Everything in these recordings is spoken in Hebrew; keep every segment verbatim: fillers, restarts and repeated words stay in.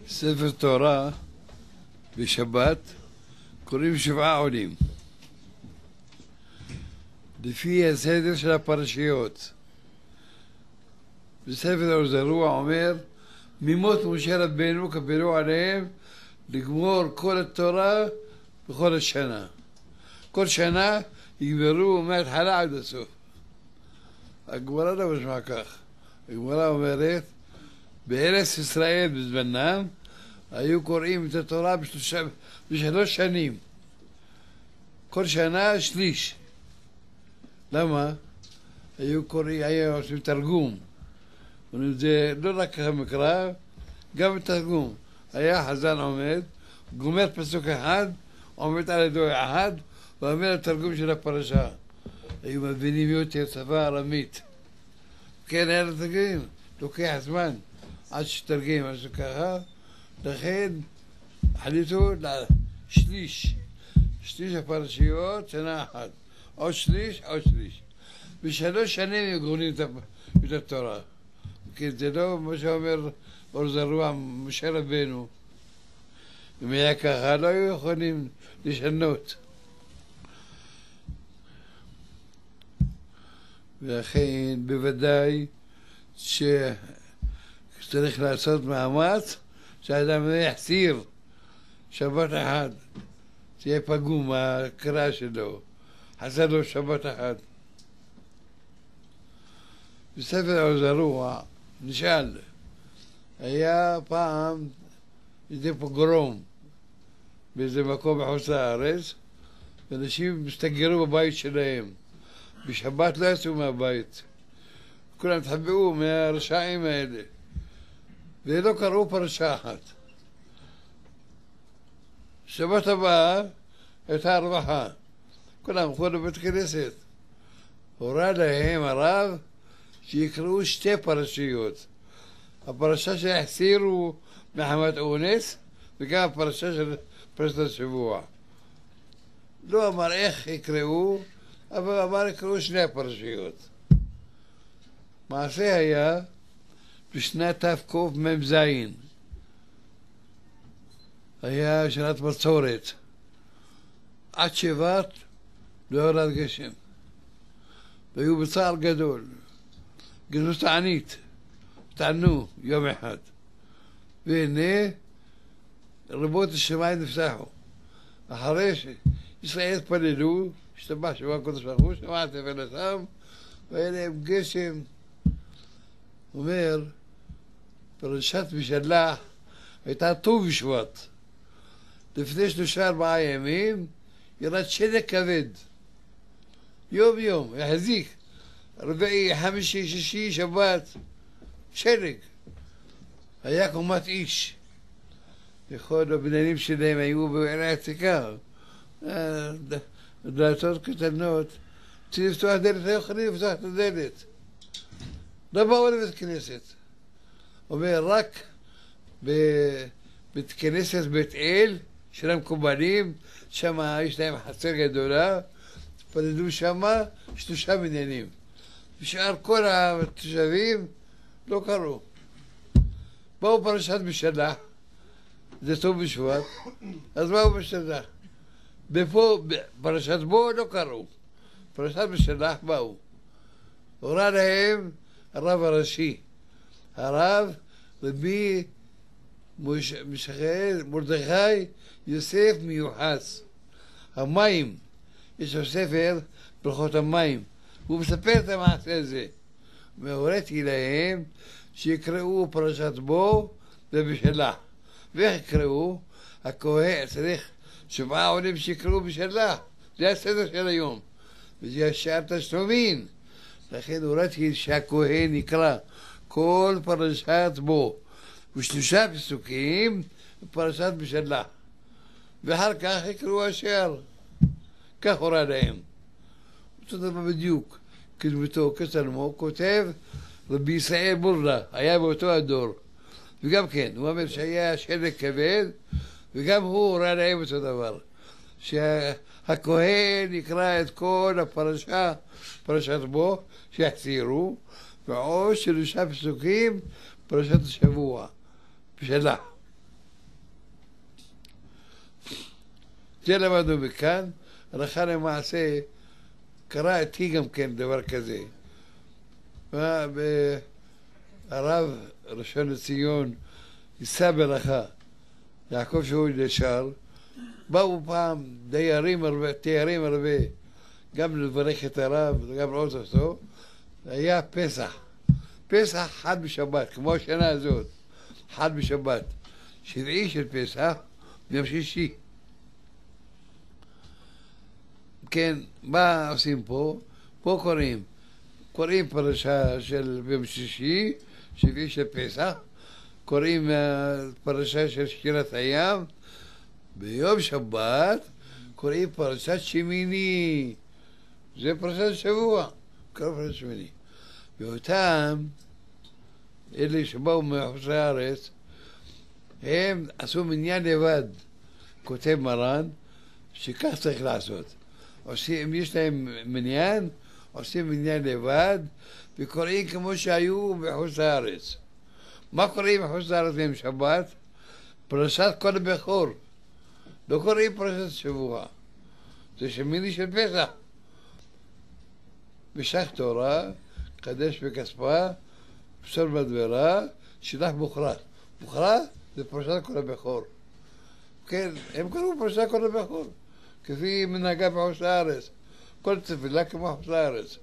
ספר תורה בשבת קוראים שבעה עולים לפי הסדר של הפרשיות. בספר הזרוע אומר ממות משה רבנו כפרו עליהם לגמור כל התורה בכל השנה. כל שנה יגמרו מההתחלה עד הסוף. הגמרא לא משמע כך. הגמרא אומרת בארץ ישראל בזמנם היו קוראים את התורה בשלוש, בשלוש שנים. כל שנה שליש. למה? היו קוראים, היו עושים תרגום. זה לא רק המקרא, גם תרגום. היה חזן עומד, גומר פסוק אחד, עומד על ידו אחד, ואומר התרגום של הפרשה. היו מבינים יותר שפה ארמית. כן, היה לתרגם, לוקח זמן עד שתרגם, משהו ככה. לכן החליטו לשליש, שליש הפרשיות, שנה אחת. עוד שליש, עוד שליש. בשלוש שנים הם גורמים את התורה. כי זה לא מה שאומר אור זרוע, משה רבנו. אם היה ככה, לא היו יכולים לשנות. ולכן בוודאי שצריך לעשות מאמץ שהאדם לא יחסיר שבת אחד, תהיה פגום הקרא שלו, חסר לו שבת אחד. בספר אור זרוע נשאל, היה פעם איזה פוגרום באיזה מקום בחוץ לארץ, ואנשים הסתגרו בבית שלהם. בשבת לא יצאו מהבית. כולם התחבאו מהרשעים האלה. ולא קראו פרשה אחת. שבת הבאה הייתה הרווחה. כולם הלכו לבית כנסת. הורה להם הרב שיקראו שתי פרשיות. הפרשה שהחסירו מחמת אונס, וגם הפרשה של פרשת השבוע. לא אמר איך יקראו, אבל אמר יקראו שני הפרשיות. מעשה היה בשנת תקמ"ז. היה שנת בצורת. עד שבת לא יורד גשם. והיו בצער גדול. גזרו תענית. טענו יום אחד. והנה רבות השמיים נפתחו. אחרי שישראל התפללו, השתבח שבוע הקודש ברוך הוא, שמע תפילתם, והיה להם גשם. אומר, פרשת בשלח הייתה ט"ו בשבט. לפני שלושה ארבעה ימים ירד שלג כבד. יום יום, יחזיק. רביעי, חמישי, שישי, שבת. שלג. היה קומת איש. יכול הבניינים שלהם היו בעיני העתיקה. דלתות קטנות. צריכים לפתוח דלת, לא יכולים לפתוח את הדלת. לא באו לבית כנסת. אומר, רק בבית כנסת בית אל, של המקובלים, שם יש להם חצר גדולה, התפללו שם שלושה בניינים. ושאר כל התושבים לא קראו. באו פרשת בשלח, זה ט"ו בשבט, אז באו בשלח. בפה, פרשת בו לא קראו. פרשת בשלח באו. הורה להם הרב הראשי, הרב רבי משחרר מרדכי יוסף מיוחס. המים, יש לו ספר ברכות המים, הוא מספר את המעשה הזה. והוריתי להם שיקראו פרשת בו ובשלח. ואיך יקראו? הכהן צריך שבעה עולים שיקראו בשלח. זה הסדר של היום. וזה השאר תשלומים. לכן הוריתי שהכהן יקרא כל פרשת בו ושלושה פסוקים בפרשת בשלח. ואחר כך יקראו השאר. כך הורה להם. אותו דבר בדיוק. כתבתו כצלמו כותב רבי ישראל בורלה, היה באותו הדור. וגם כן, הוא אומר שהיה שלג כבד, וגם הוא הורה להם אותו דבר. שהכהן יקרא את כל הפרשה, פרשת בו, שיחסירו, ועוד שלושה פסוקים פרשת השבוע, בשלח. זה למדנו מכאן, הלכה למעשה, קרה איתי גם כן דבר כזה. הרב ראשון לציון, יישא ברכה, יעקב שאול ישר, באו פעם דיירים הרבה, תיירים הרבה, גם לברך את הרב וגם לראות אותו. היה פסח, פסח חד בשבת, כמו השנה הזאת, חד בשבת, שביעי של פסח, ביום שישי. כן, מה עושים פה? פה קוראים, קוראים פרשה של ביום שישי, שביעי של פסח, קוראים פרשה של שירת הים, ביום שבת קוראים פרשת שמיני, זה פרשת שבוע, קוראים פרשת שמיני. ואותם, אלה שבאו מחוץ לארץ, הם עשו מניין לבד, כותב מרן, שכך צריך לעשות. עושים, אם יש להם מניין, עושים מניין לבד, וקוראים כמו שהיו בחוץ לארץ. מה קוראים בחוץ לארץ ביום שבת? פרשת כל הבכור. לא קוראים פרשת שבוע. זה שמיני של פסח. משך תורה, קדש בכספה, פסול בדברה, שלח בוכרה. בוכרה זה פרשת כל הבכור. כן, הם קראו פרשת כל הבכור, כפי מנהגה בחוץ לארץ. כל תפילה כמו בחוץ לארץ.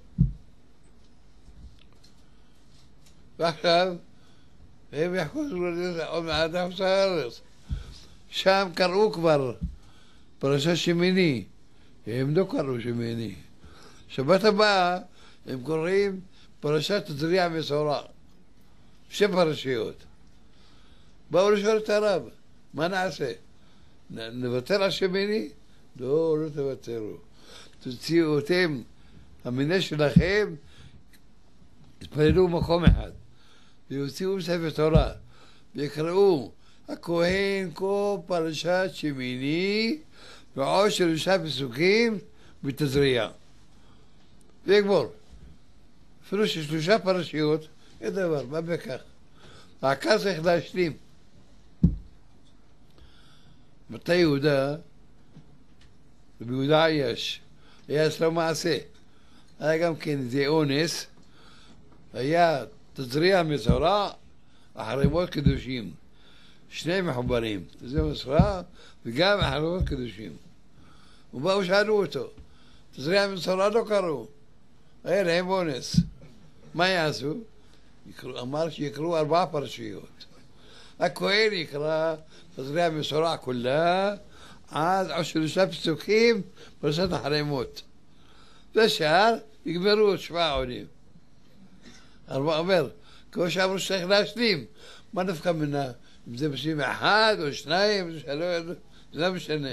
ועכשיו, הם יחוזו עוד מעט בחוץ לארץ. שם קראו כבר פרשת שמיני, הם לא קראו שמיני. שבת הבאה הם קוראים פרשת זריע ושעורה, שתי פרשיות. באו לשאול את הרב, מה נעשה? נוותר על שמיני? לא, לא תוותרו. תוציאו אותם, המנה שלכם, תתפללו מקום אחד, ויוציאו ספר תורה, ויקראו הכהן כל פרשת שמיני, ועוד שלושה פסוקים בתזריע. ויגמור. אפילו ששלושה פרשיות, אין דבר, מה בכך? העיקר צריך להשלים. מתי יהודה, וביהודה יש, היה אצלו מעשה. היה גם כן זה אונס, היה תזריע מצורע, החרמות קדושים. שני מחוברים, זה מסורה וגם החרמות קדושים. ובאו שאלו אותו, תזריע מצורע לא קראו, היה להם אונס. מה יעשו? אמר שיקראו ארבע פרשיות. הכהן יקרא תזריע מצורע כולה, עד עוד שלושה פסוקים פרשת החרמות. והשאר יגמרו שבעה עולים. ארבע אומר, כמו שאמרו שצריך להשלים, מה נפקא מינה? אם זה פסוקים אחד או שניים, זה לא משנה.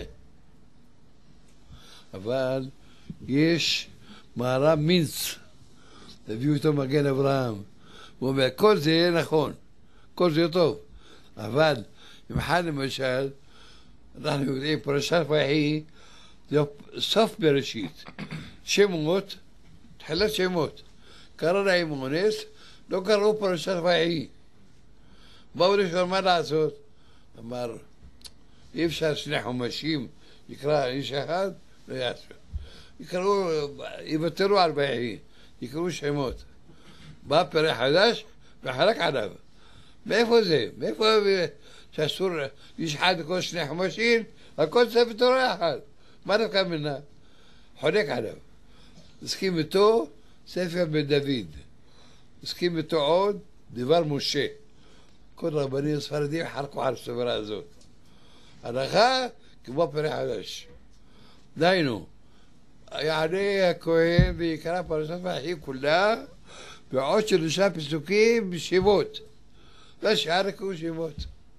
אבל יש מהר"ם מינץ, הביאו אותו מגן אברהם. הוא אומר, כל זה יהיה נכון, כל זה טוב. אבל אם אחד למשל, אנחנו יודעים, פרשת ויחי, זה סוף בראשית. שמות, תחילת שמות. קרא להם אונס, לא קראו פרשת ויחי. באו לשאול מה לעשות? אמר, אי אפשר שני חומשים, יקרא איש אחד, לא יעשו. יקראו, יוותרו על ויחי, יקראו שמות. בא פרק חדש וחלק עליו. מאיפה זה? מאיפה שאסור איש אחד לכל שני חומשים? הכל ספר תורה אחד. מה נפקא מינה? חולק עליו. הסכים איתו ספר בדוד. הסכים איתו עוד דבר משה. כל רבנים הספרדים חלקו על הסברה הזאת. הלכה כמו פרק חדש. דיינו, יעלה הכהן ויקרא פרשת ויחי כולה, ועוד שלושה פסוקים בשמות. והשאר יקראו שמות.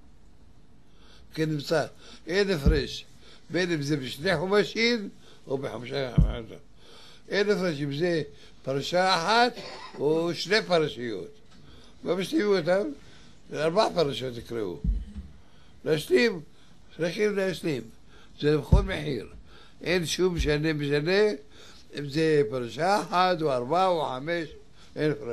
כן נמצא, אין הפרש. בין אם זה בשני חומשים או בחמישה חומשים. אין הפרש אם זה פרשה אחת או שני פרשיות. ומשלימו אותם, ארבע פרשות יקראו. להשלים, צריכים להשלים. זה בכל מחיר. אין שום משנה משנה אם זה פרשה אחת או ארבע או חמש, אין הפרש.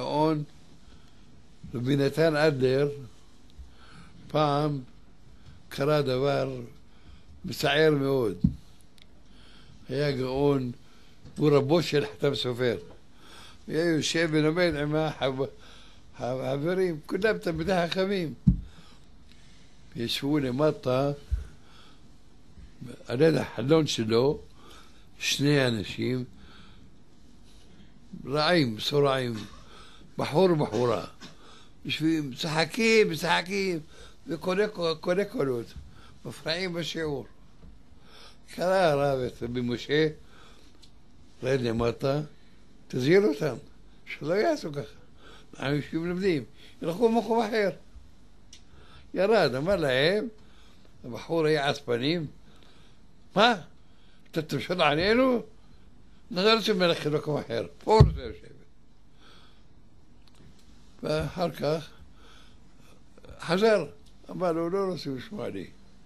הגאון רבי נתן אדלר פעם קרה דבר מצער מאוד. היה גאון, הוא רבו של חתם סופר. היה יושב ולומד עם החברים, כולם תלמידי חכמים. ישבו למטה, על יד החלון שלו, שני אנשים, רעים, סורעים, בחור ובחורה. יושבים, משחקים, משחקים, וקונה קולות, מפריעים בשיעור. קרא הרב את רבי משה, רד למטה, תזהיר אותם, שלא יעשו ככה. אנחנו יושבים לומדים, ילכו במקום אחר. ירד, אמר להם, הבחור היה עצבנים, מה? אתה תמשול עלינו? אנחנו לא רוצים ללכת במקום אחר, פה רוצה לשבת. ואחר כך חזר, אמר לו, לא רוצים לשמוע לי.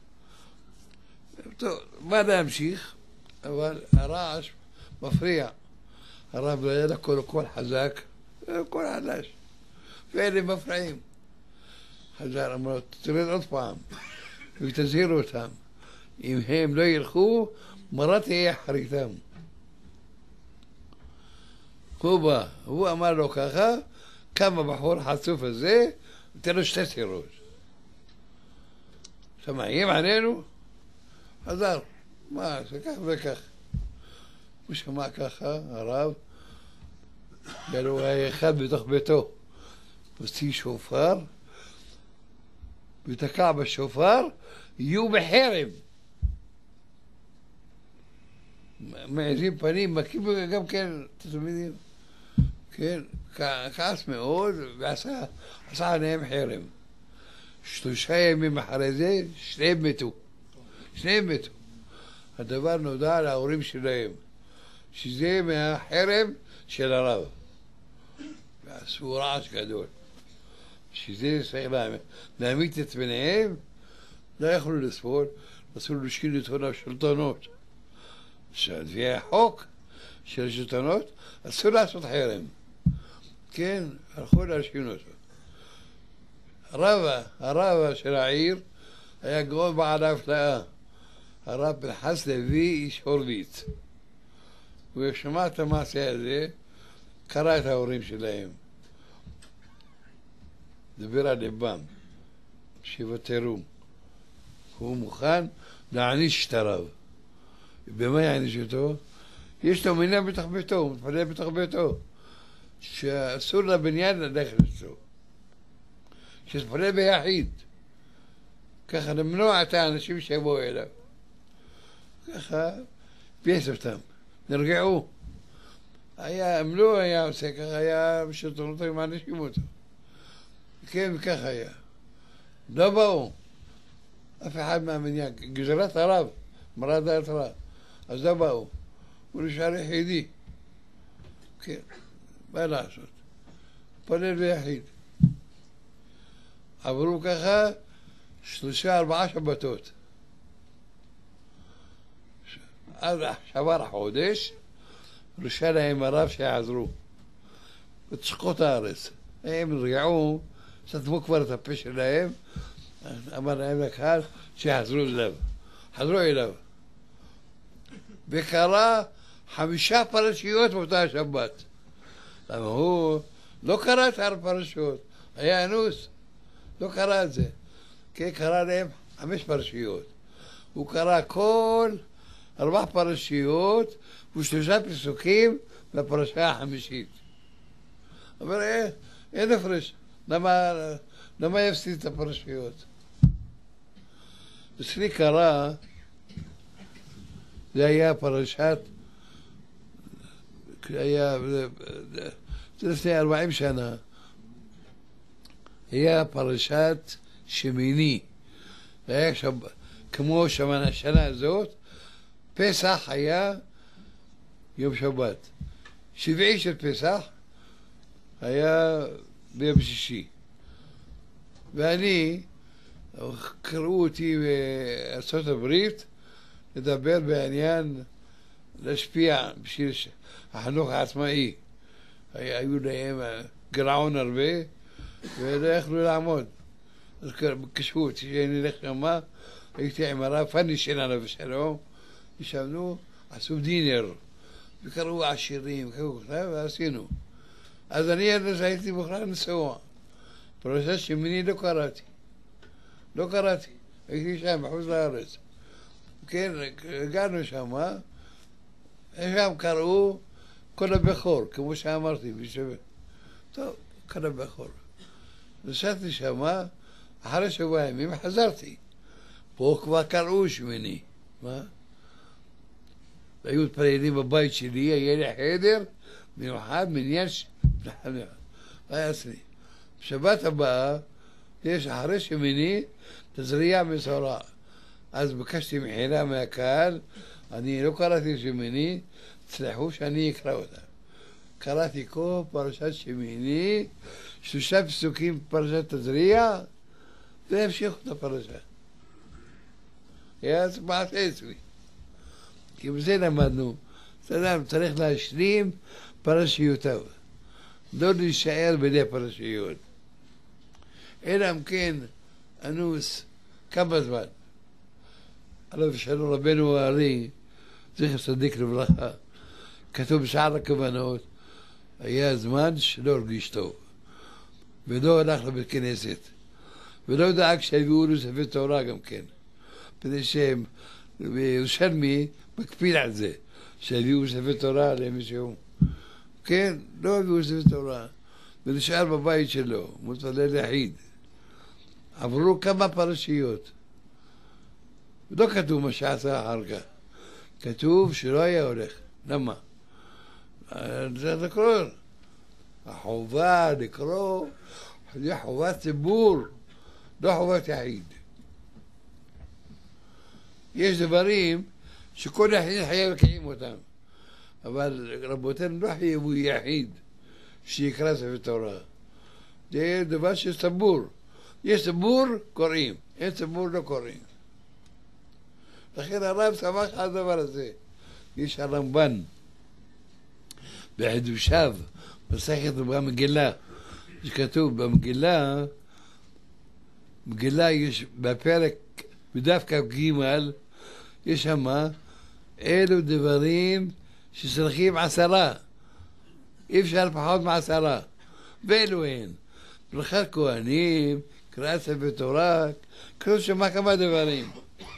טוב, מה להמשיך? אבל הרעש מפריע. הרב לא היה לה קול חזק, קול חלש. ואלה מפריעים. חזר, אמר לו, תרד עוד פעם, ותזהירו אותם. אם הם לא ילכו, מרה תהיה אחריתם. הוא בא, הוא אמר לו ככה, קם הבחור חצוף הזה, ותן לו שתי סירות. שמעים עלינו? חזר, מה, זה כך וכך. הוא שמע ככה, הרב, הוא היה אחד בתוך ביתו. הוציא שופר, ותקע בשופר, יהיו בחרם. מעזים פנים, מכים גם כן, תלמידים. כן, כעס מאוד, ועשה עליהם חרם. שלושה ימים אחרי זה, שניהם מתו. שניהם מתו. הדבר נודע להורים שלהם, שזה מהחרם של הרב. ועשו רעש גדול. שזה צריך להעמיד את בניהם, לא יכולו לסבול, אסור להשקיע את הון השלטונות. לפי החוק של השלטונות, אסור לעשות חרם. כן, הלכו להשכין אותו. הרבה, הרבה של העיר, היה גאון בעל ההפלאה. הרב פנחס לוי איש הורוביץ. הוא שמע את המעשה הזה, קרא את ההורים שלהם. דבר על ליבם, שיוותרו. הוא מוכן להעניש את הרב. במה יעניש אותו? יש לו מניין בתוך ביתו, הוא מתפלל בתוך ביתו. שאסור לבניין ללכת אצלו. שתפלל ביחיד. ככה למנוע את האנשים שיבואו אליו. ככה פייס אותם, נרגעו. היה, אם לא היה עושה ככה, היה בשלטונות היו מענישים אותו. כן, וככה היה. לא באו. אף אחד מהמניין, גזרת הרב, מרד דעת הרב. אז לא באו. הוא נשאר יחידי. כן, מה לעשות? פלל ביחיד. עברו ככה שלושה ארבעה שבתות. אז שבר החודש, רשא להם הרב שיעזרו. ותשקות הארץ. הם רגעו, סתמו כבר את הפה שלהם, אמר להם לקהל שיחזרו אליו. חזרו אליו. וקרא חמישה פרשיות באותה השבת. למה הוא לא קרא את הפרשיות, היה אנוס, לא קרא את זה. כן, קרא להם חמש פרשיות. הוא קרא כל ארבע פרשיות ושלושה פסוקים בפרשה החמישית. אבל אה, אין הפרש, למה, למה יפסיד את הפרשיות? אצלי קרא, זה היה פרשת, היה, זה לפני ארבעים שנה, היה פרשת שמיני, היה שב, כמו השנה הזאת, פסח היה יום שבת, שביעי של פסח היה ביום שישי, ואני, קראו אותי בארצות הברית לדבר בעניין להשפיע בשביל החינוך העצמאי. היו להם גרעון הרבה ולא יכלו לעמוד. אז ביקשו אותי שאני אלך שמה, הייתי עם הרב פני שלנו ושלום, ישבנו, עשו דינר, וקראו עשירים, קראו כתב, ועשינו. אז אני הייתי בכלל נסוע. פרשת שמיני לא קראתי. לא קראתי. הייתי שם, בחוץ לארץ. כן, הגענו שם, שם קראו כל הבכור, כמו שאמרתי, בשביל... טוב, כל הבכור. נסעתי שם, אחרי שבוע ימים חזרתי. פה כבר קראו שמיני. מה? היו מתפללים בבית שלי, היה לי חדר מיוחד, מניין ש... היה אצלי. בשבת הבאה, יש אחרי שמיני, תזריע מסורה. אז ביקשתי מחילה מהקהל, אני לא קראתי שמיני, תסלחו שאני אקרא אותה. קראתי כל פרשת שמיני, שלושה פסוקים בפרשת תזריע, והמשיכו את הפרשה. היה מעשה אצלי. כי בזה למדנו, אדם צריך להשלים פרשיותיו, לא להישאר בידי פרשיות. אלא אם כן אנוס כמה זמן. עליו שלום רבנו הארי, זכר צדיק לברכה, כתוב בשער הכוונות, היה זמן שלא הרגיש טוב, ולא הלך לבית כנסת, ולא דאג שיביאו לו ספר תורה גם כן, כדי שהם, וירושלמי מקפיד על זה, שיביאו ספר תורה למישהו. כן, לא הביאו ספר תורה, ונשאר בבית שלו, מתפלל יחיד. עברו כמה פרשיות. לא כתוב מה שעשה אחר כך. כתוב שלא היה הולך. למה? זה לקרוא. החובה לקרוא, זה חובת ציבור, לא חובת יחיד. יש דברים שכל יחיד חייב לקיים אותם. אבל רבותינו לא חייבו יחיד שיקרא ספר תורה. זה דבר שסבור. יש ציבור, קוראים. אין ציבור, לא קוראים. לכן הרב שמח על הדבר הזה. יש הרמב"ן בחידושיו, מסכת במגילה, שכתוב במגילה, מגילה יש בפרק, בדף כ"ג, יש שמה, אלו דברים שצריכים עשרה. אי אפשר פחות מעשרה. ואלו הן. ברכת כהנים, קריאת ספר תורה, כתוב שמה כמה דברים.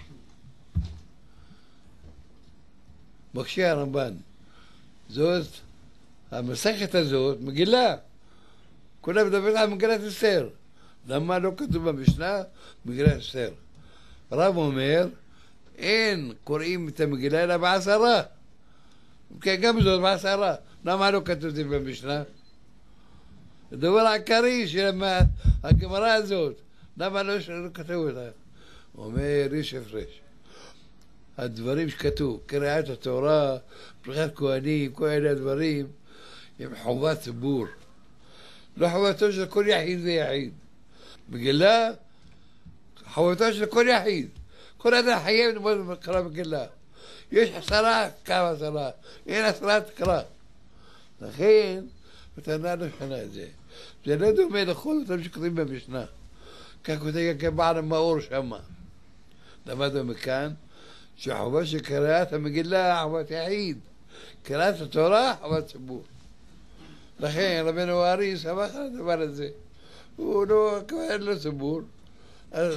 מקשה הרמב"ן. זאת, המסכת הזאת, מגילה. כולם מדברים על מגילת אסתר. למה לא כתוב במשנה? מגילת אסתר. הרב אומר, אין קוראים את המגילה אלא בעשרה. כן, גם זאת בעשרה. למה לא כתוב את זה במשנה? הדבר העיקרי של הגמרא הזאת, למה לא כתוב אותה? הוא אומר, יש הפרש. הדברים שכתוב, קריאת התורה, ברכת כהנים, כל אלה הדברים, הם חובת ציבור. לא חובתו של כל יחיד ויחיד. מגילה, חובתו של כל יחיד. כל אדם חייב ללמוד קרא מגילה. יש עשרה, כמה עשרה. אין עשרה, תקרא. לכן, מתנה לא שנה את זה. זה לא דומה לכל אותם שכתובים במשנה. כך כותב כבעל המאור שמה. למדנו מכאן, שהחובה של קריאת המגילה חובת יחיד. קריאת התורה חובת ציבור. לכן רבנו הארי שמח על הדבר הזה. הוא לא, כבר אין לו ציבור. אז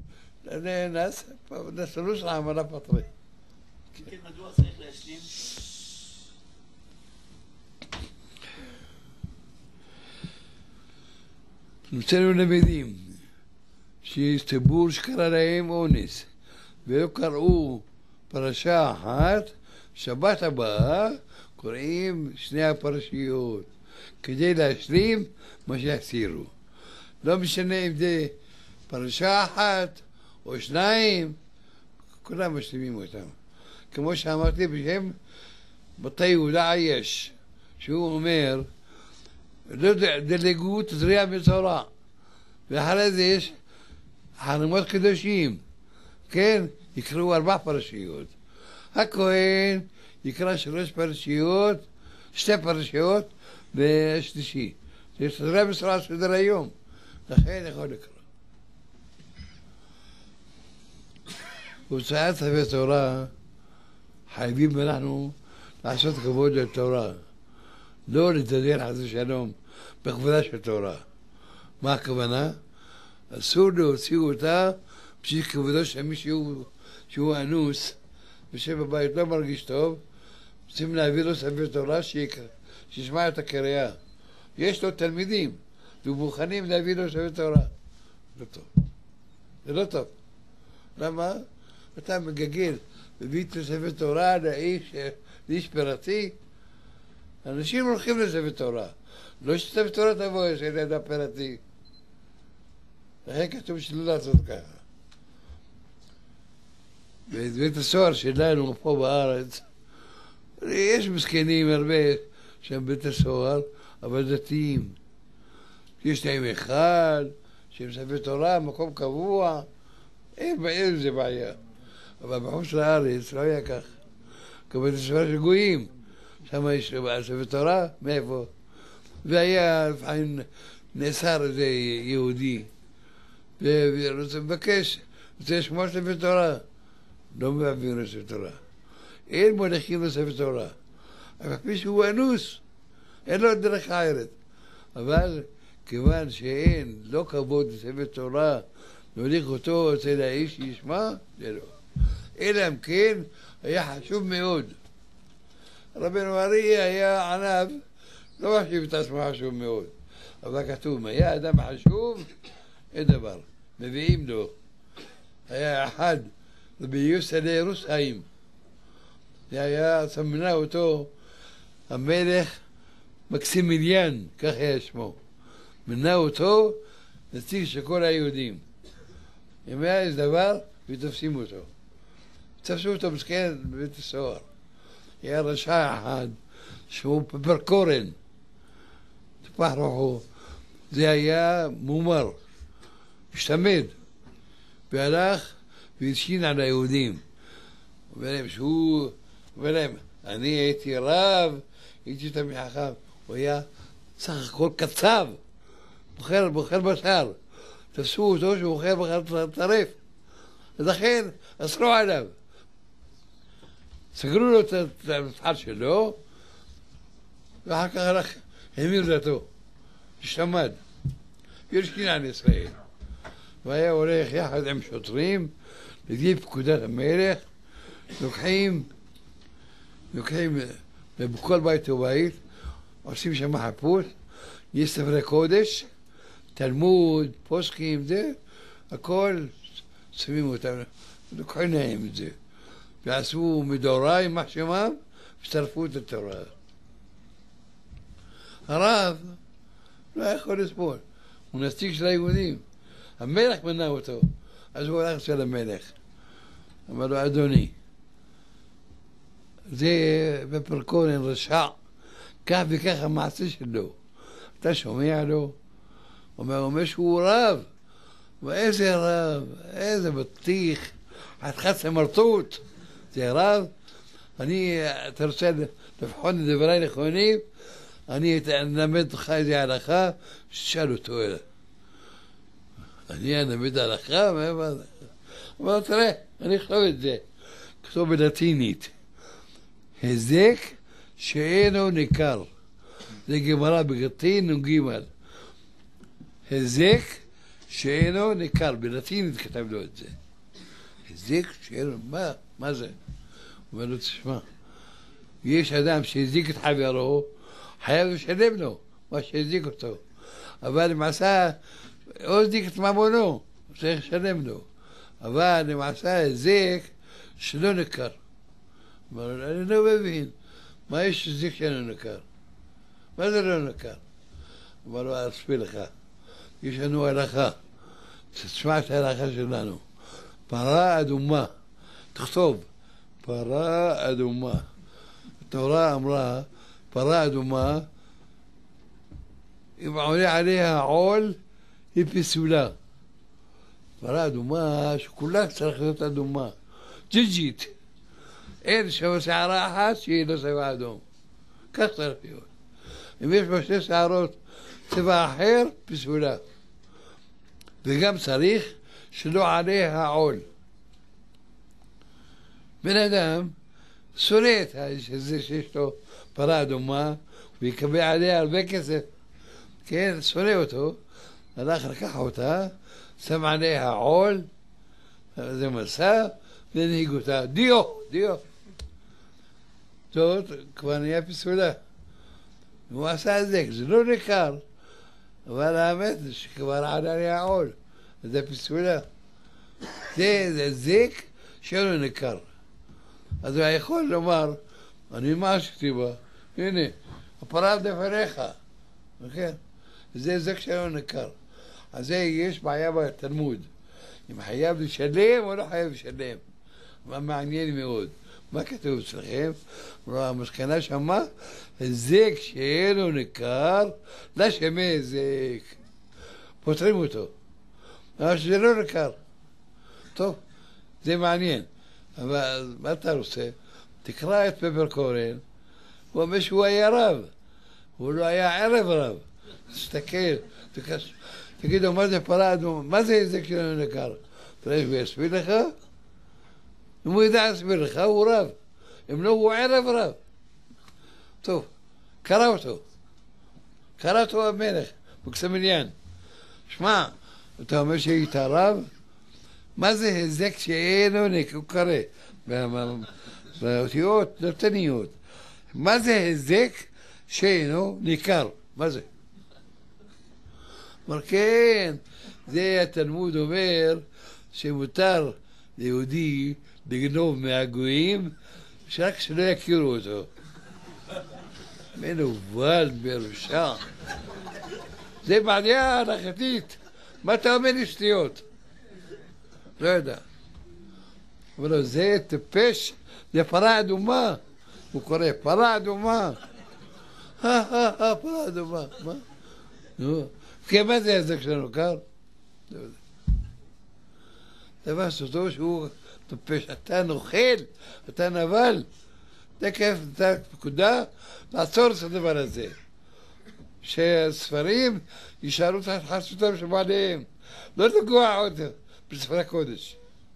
נסלו של העמלה פטרי. כן, מדוע צריך להשלים? נמצאנו למדים שיש ציבור שקרא להם אונס ולא קראו פרשה אחת, שבת הבאה קוראים שני הפרשיות כדי להשלים מה שהסירו. לא משנה אם זה פרשה אחת או שניים, כולם משלימים אותם. כמו שאמרתי בשם בתי יהודה עייש, שהוא אומר, לא דלגו תזריע מצורע, ואחרי זה יש חרמות קדושים, כן? יקראו ארבע פרשיות. הכהן יקרא שלוש פרשיות, שתי פרשיות ושלישי. זה תזריע מצורע סדר היום, לכן יכול לקרוא. והוצאת ספר תורה, חייבים אנחנו לעשות כבוד לתורה. לא להתהדר חס ושלום בכבודה של תורה. מה הכוונה? אסור להוציא אותה בשביל כבודו של מישהו שהוא אנוס יושב בבית לא מרגיש טוב, רוצים להביא לו ספר תורה שישמע את הקריאה. יש לו תלמידים ומוכנים להביא לו ספר תורה. לא טוב. זה לא טוב. למה? אתה מגגל, מביא את ספר תורה לאיש, לאיש פרטי. אנשים הולכים לספר תורה. לא שספר תורה תבוא, יש לידה פרטי. לכן כתוב שלא לעשות ככה. בבית הסוהר שלנו פה בארץ, יש מסכנים הרבה שהם בית הסוהר, אבל דתיים. יש להם אחד, שהם ספר תורה, מקום קבוע, אין איזה בעיה. אבל בחוץ לארץ לא היה כך. כבית הסוהר של גויים, שם יש ספר תורה, מאיפה? והיה לפעמים נאסר איזה יהודי, ורוצה לבקש, רוצה לשמוע ספר תורה. לא מעבירים לספר תורה. אין מוליכים לספר תורה. אבל כפי שהוא אנוס, אין לו דרך אחרת. אבל כיוון שאין, לא כבוד לספר תורה, נוליך אותו אצל האיש שישמע, זה לא. אלא אם כן, היה חשוב מאוד. רבנו ארי היה עניו, לא חשיב את עצמו חשוב מאוד. אבל כתוב, היה אדם חשוב, אין דבר. מביאים לו. היה אחד, רבי יוסי לירוס חיים. זה היה, סמנה אותו המלך מקסימיליאן, כך היה שמו. מנה אותו נציג של כל היהודים. אם היה איזה דבר, ותופסים אותו. תפסו אותו מסכן בבית הסוהר. היה רשע אחד, שהוא פפרקורן. תפח רוחו. זה היה מומר. השתמד. והלך והלשין על היהודים. אומר להם שהוא, אומר להם, אני הייתי רב, הייתי תמיד חכם. הוא היה סך הכל קצב, בוחר, בוחר בשר. תפסו אותו שהוא בוחר בשר טרף. ולכן אסרו עליו. סגרו לו את המפעל שלו, ואחר כך הלך, המיר דתו. השתמד. והלשין על ישראל. והיה הולך יחד עם שוטרים, לפי פקודת המלך, לוקחים, לוקחים בכל בית ובית, עושים שם חיפוש, יש ספרי קודש, תלמוד, פוסקים, זה, הכל שמים אותם, לוקחים להם את זה. ועשו מדורה עם מחשמם, ושרפו את התורה. הרב לא יכול לסבול, הוא נציג של היהודים. המלך מנה אותו, אז הוא הולך אצל המלך. אמר לו, אדוני, זה בפרקורן רשע, כך וכך המעשה שלו. אתה שומע לו? הוא אומר, אומר שהוא רב. ואיזה רב, איזה בטיח, חתיכת סמרטוט. זה רב? אני, אתה רוצה לבחון את דבריי נכונים? אני אלמד לך איזה הלכה, ששאל אותו אלה. אני אלמד הלכה? מה אמר? אמר, תראה, אני אכתוב את זה. כתוב בלטינית. הזק שאינו ניכר. זה גמרא בגטין וג' הזק שאינו ניכר. בלטינית כתב לו את זה. הזק שאינו, מה? מה זה? הוא אומר לו, תשמע, יש אדם שהזיק את חברו, חייב לשלם לו מה שהזיק אותו. אבל למעשה, הוא הזיק את ממונו, צריך לשלם לו. אבל למעשה הזיק שלא ניכר. אמר לו, אני לא מבין, מה יש הזיק שאינו ניכר? מה זה לא ניכר? אמר לו, אסביר לך, יש לנו הלכה, תשמע את ההלכה שלנו. פרה אדומה, תכתוב, פרה אדומה. התורה אמרה, פרה אדומה, אם עולה עליה עול, היא פסולה. פרה אדומה, שכולה צריך להיות אדומה. ג'יג'ית. אין שם שערה אחת שהיא לא צבע אדום. כך צריך להיות. אם יש בה שתי שערות צבע אחר, פסולה. וגם צריך שלא עליה העול. בן אדם שונא את האיש הזה שיש לו פרה אדומה ויקבל עליה הרבה כסף, כן, שונא אותו, הלך לקח אותה, שם עליה עול, זה מסע, והנהיג אותה, דיו, דיו. זאת כבר נהיה פסולה. הוא עשה את זה, זה לא ניכר, אבל האמת זה שכבר עלה לי העול, זה פסולה. זה, זה זיק שלא ניכר. אז הוא יכול לומר, אני מה עשיתי בה, הנה, הפרה בפניך, כן? זה זיק שלא ניכר. אז זה יש בעיה בתלמוד. אם חייב לשלם או לא חייב לשלם. מה מעניין מאוד. מה כתוב אצלכם? המסקנה שמה, זיק שאינו ניכר, לשמי זיק. פותרים אותו. אבל שזה לא ניכר. טוב, זה מעניין. אבל מה אתה רוצה? תקרא את פפר קורן, הוא אומר שהוא היה רב. הוא לא היה ערב רב. תסתכל, תקש... תגידו, מה זה פרה אדומה? מה זה זיק שאינו ניכר? תראה, הוא יסביר לך? אם הוא ידע להסביר לך, הוא רב. אם לא, הוא ערב רב. טוב, קרא אותו. קרא אותו המלך, בקסמליאן. שמע, אתה אומר שהיית רב? מה זה היזק שאינו ניכר? הוא קרא. באותיות נתניות. מה זה היזק שאינו ניכר? מה זה? אומר, כן, זה התלמוד אומר שמותר ליהודי לגנוב מהגויים, שרק שלא יכירו אותו. מנוול ברשע. זה בעיה הלכתית. מה אתה אומר לי שטויות? לא יודע. אבל לא, זה טיפש, זה פרה אדומה. הוא קורא פרה אדומה. אה, אה, אה, פרה אדומה. מה? נו. כן, מה זה הזק שלנו קר? לא יודע. דבר סודו שהוא טיפש, אתה נוכל, אתה נבל, תקף, אתה פקודה, לעצור את הדבר הזה. שהספרים יישארו תחת חסותם של בעליהם, לא לגוע עוד בספרי הקודש.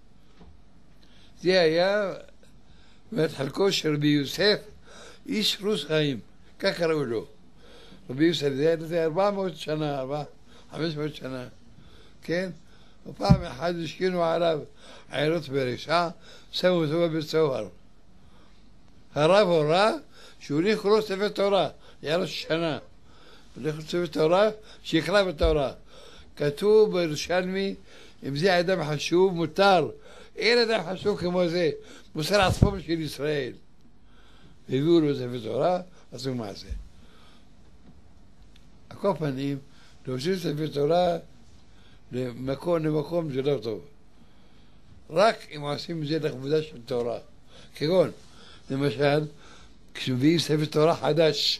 זה היה ואת חלקו של רבי יוסף, איש רוס חיים, כך קראו לו. רבי יוסף, זה ארבע מאות שנה, ארבע, חמש מאות שנה, כן? ופעם אחת השכינו עליו עיירות ברשע, שמו אותו בבית סוהר. הרב הורה שהוא הולך לו ספר תורה, היה לו שנה. הולך לו ספר תורה, שיקרא בתורה. כתוב בירושלמי, אם זה אדם חשוב, מותר. אין אדם חשוב כמו זה, מוסר עצמו של ישראל. הביאו לו ספר תורה, עשו מעשה. על כל פנים, להוסיף ספר תורה למקום למקום זה לא טוב. רק אם עושים את זה לכבודה של תורה. כגון, למשל, כשמביאים ספר תורה חדש,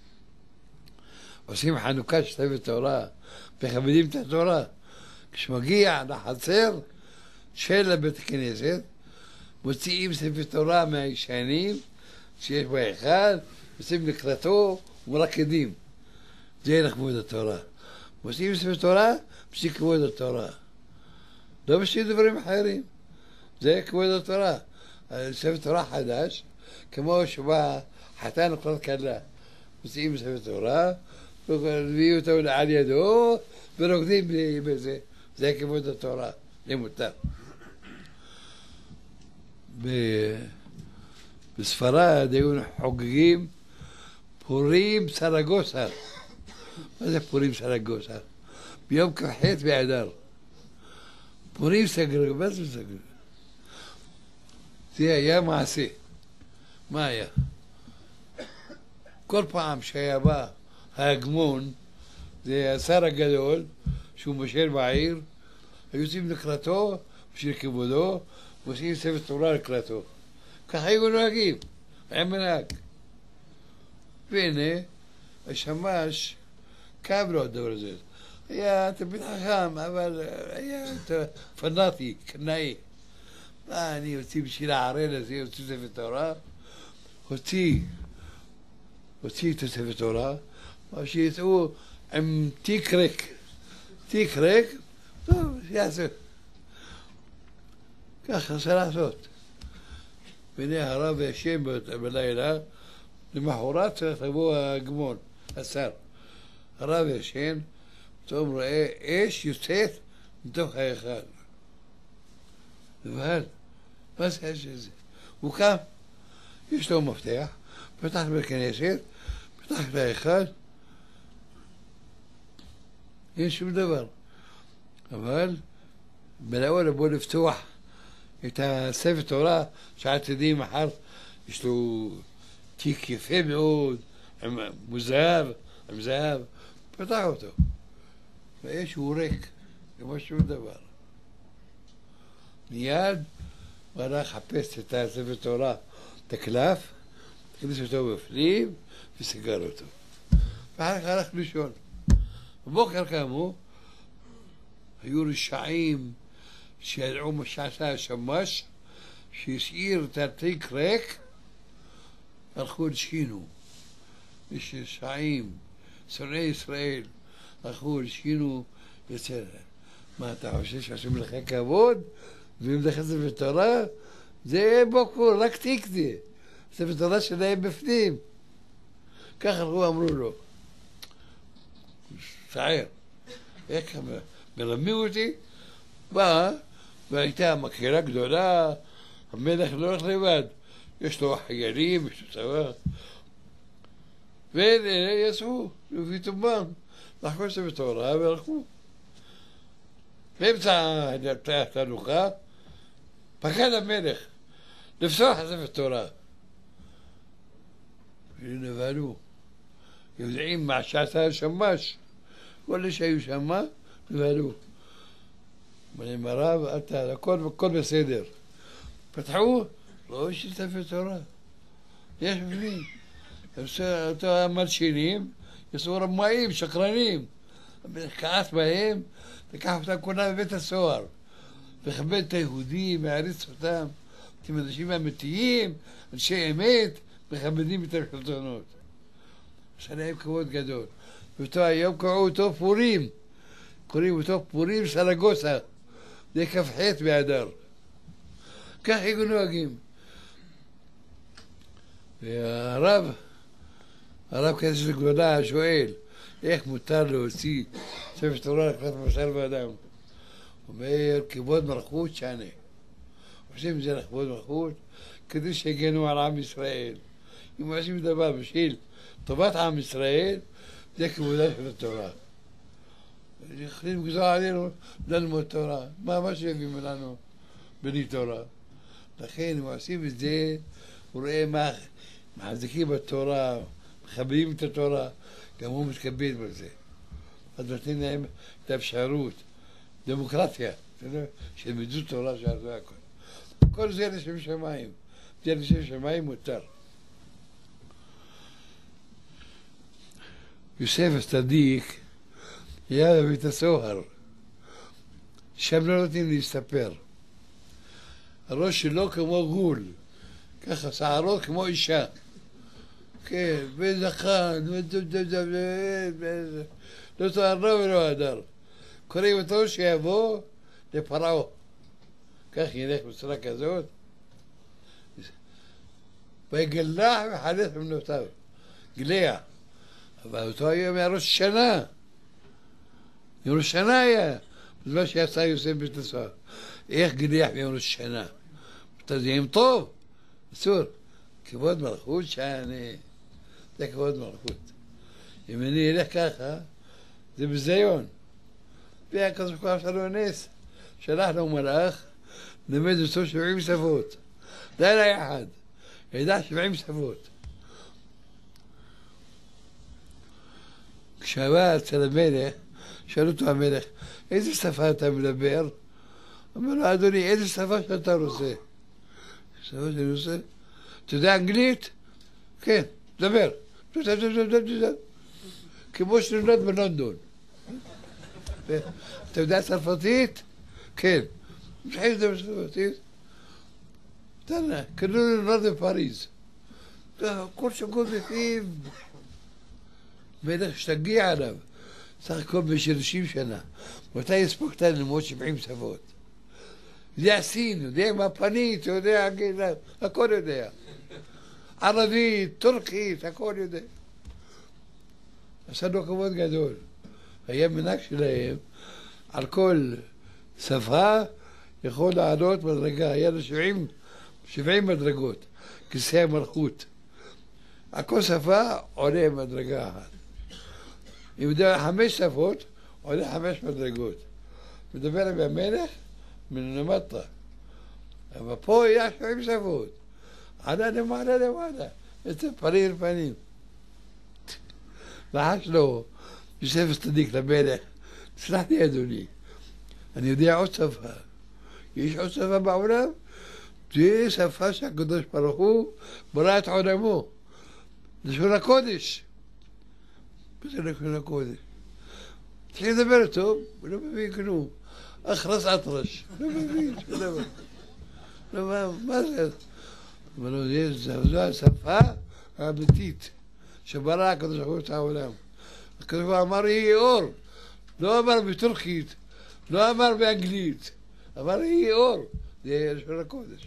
עושים חנוכה של ספר תורה, מכבדים את התורה. כשמגיע לחצר של בית הכנסת, מוציאים ספר תורה מהישנים, שיש בו אחד, עושים לקראתו ומרקדים. זה לכבוד התורה. מוציאים ספר תורה, בשביל כבוד התורה. לא בשביל דברים אחרים. זה כבוד התורה. ספר תורה חדש, כמו שבא חתן וכלת כלה. מוציאים ספר תורה, והביאו אותו על ידו, ורוקדים בזה. זה כבוד התורה. זה מותר. בספרד היו חוגגים פורים סרגוסה. מה זה פורים סרגוסה? ביום כ"ח באדר. פורים סגר, מה זה סגר? זה היה מעשה. מה היה? כל פעם שהיה בא ההגמון, זה השר הגדול, שהוא מושל בעיר, היו יוצאים לקראתו, בשביל כבודו, ועושים ספר תורה לקראתו. ככה היו נוהגים, היה מנהג. והנה, השמש כאב לו הדבר הזה. היה תלמיד חכם, אבל היה פנאטי, קנאי. מה, אני יוצא בשביל הערל הזה, יוצא ספר תורה, הוציא, הוציא את הספר תורה, מה שיצאו עם תיק ריק. תיק ריק, טוב, שיעשו. ככה צריך לעשות. והנה הרב ישן בלילה, למחרת צריך לבוא הגמול, השר. הרב ישן, פתאום רואה אש יוצאת מתוך ההיכל. אבל, מה זה האש הזה? הוא קם, יש לו מפתח, פתח בכנסת, פתח את ההיכל, אין שום דבר. אבל בלאו לבוא לפתוח את הספר תורה, שעתידי מחר יש לו תיק יפה מאוד, עם מוזהב, עם זהב, פתח אותו. והאש הוא ריק, כמו שום דבר. מיד הוא הלך לחפש את הספר תורה, את הקלף, הכניס אותו בפנים וסגר אותו. ואחר כך הלך לישון. בבוקר קמו, היו רשעים שידעו מה שעשה השמש, שהשאיר את התיק ריק, הלכו לשכינו. יש רשעים, שונאי ישראל, הלכו לשכינו יצא. מה אתה חושב שעושים לך כבוד? ואם לך ספר תורה, זה בוקר, רק תיק זה. ספר תורה שלהם בפנים. ככה הלכו אמרו לו. שער, איך מרמים אותי? בא, והייתה מקהלה גדולה, המלך לא הולך לבד, יש לו חיילים, יש לו צבא. ואלה יצאו, לפי טובם, לחקור ספר תורה והלכו. באמצע התהלוכה, פקד המלך לפתוח ספר תורה. ונבהלו, יודעים מה שעשה השמש. כל אלה שהיו שמה, נבהלו. אמרם הרב, אתה, הכל, הכל בסדר. פתחו, לא יש ספר תורה. יש בפנים. אותו המלשינים, יעשו רמאים, שקרנים. כעס בהם, לקח אותם כולם בבית הסוהר. וכבד את היהודים, מעריץ אותם. אתם אנשים אמיתיים, אנשי אמת, מכבדים את השלטונות. יש להם כבוד גדול. באותו היום קראו אותו פורים. קוראים אותו פורים סרגוסה. זה כ"ח באדר. כך היו נוהגים. והרב, הרב כנסת גדולה שואל, איך מותר להוציא ספר תורה לקראת בשר ואדם? הוא אומר, כבוד מלכות שנה. עושים את זה לכבוד מלכות כדי שיגנו על עם ישראל. אם עושים דבר בשביל טובת עם ישראל, זה כבודה של התורה. יכולים לגזור עלינו ללמוד תורה. מה, מה שיביאו לנו בלי תורה? לכן, אם עושים את זה, הוא רואה מה מחזיקים בתורה, מכבדים את התורה, גם הוא מתכבד בזה. אז נותנים להם את האפשרות, דמוקרטיה, שילמדו תורה שעשו הכל. כל זה לשם שמיים. זה לשם שמיים מותר. יוסף הצדיק היה בבית הסוהר, שם לא נותנים להסתפר. הראש שלו כמו גול, ככה שערו כמו אישה. כן, וזכן, לא תואר לו ולא הדר. קוראים אותו שיבוא לפרעה. כך ילך בצורה כזאת. ויגלח וחלץ בנותיו. גלח. אבל אותו היה מהראש השנה. מראש השנה היה. בזמן שיצא יוסף בית הסוהר. איך גילח מראש השנה? זה עם טוב. אסור. כבוד מלכות שאני... זה כבוד מלכות. אם אני אלך ככה, זה בזיון. והקדוש ברוך הוא עשה לו נס. שלח לו מלאך, לימד אותו שבעים שפות. לילה אחד. ידע שבעים שפות. כשבא אצל המלך, שאל אותו המלך, איזה שפה אתה מדבר? אמר לו, אדוני, איזה שפה שאתה רוצה? שפה שאני רוצה? אתה יודע אנגלית? כן, דבר. כמו שנולד בלונדון. אתה יודע צרפתית? כן. משחק דבר צרפתית? תנה, כאילו נולד בפריז. כל שגור בפיו. מלך שתגיע עליו. סך הכל בשלושים שנה. מתי הספקת ללמוד שבעים שפות? יודע סין, יודע מפנית, יודע, הכל יודע. ערבית, טורקית, הכל יודע. עשה לו כבוד גדול. היה מנהג שלהם, על כל שפה יכול לעלות מדרגה. היה לו שבעים, שבעים מדרגות, כיסא המלכות. על כל שפה עולה מדרגה אחת. אם מדבר חמש שפות, עולה חמש מדרגות. מדבר עם המלך מן למטה. אבל פה יש שבעים שפות. עלה למעלה למעלה. יוצא פנים אל פנים. לחש לו, יוסף הצדיק למלך, תסלח לי אדוני, אני יודע עוד שפה. יש עוד שפה בעולם? תהיה שפה שהקדוש ברוך הוא ברא את עולמו. לשון הקודש. זה לשון הקודש. תתחיל לדבר איתו, הוא לא מבין כלום. אחרס אטרש, לא מבין, שום דבר. לא, מה, מה זה? אבל לא, זו השפה האמיתית שברא הקדוש ברוך הוא את העולם. הקדוש ברוך הוא אמר יהי אור, לא אמר בטורקית, לא אמר באנגלית, אמר יהי אור, זה לשון הקודש.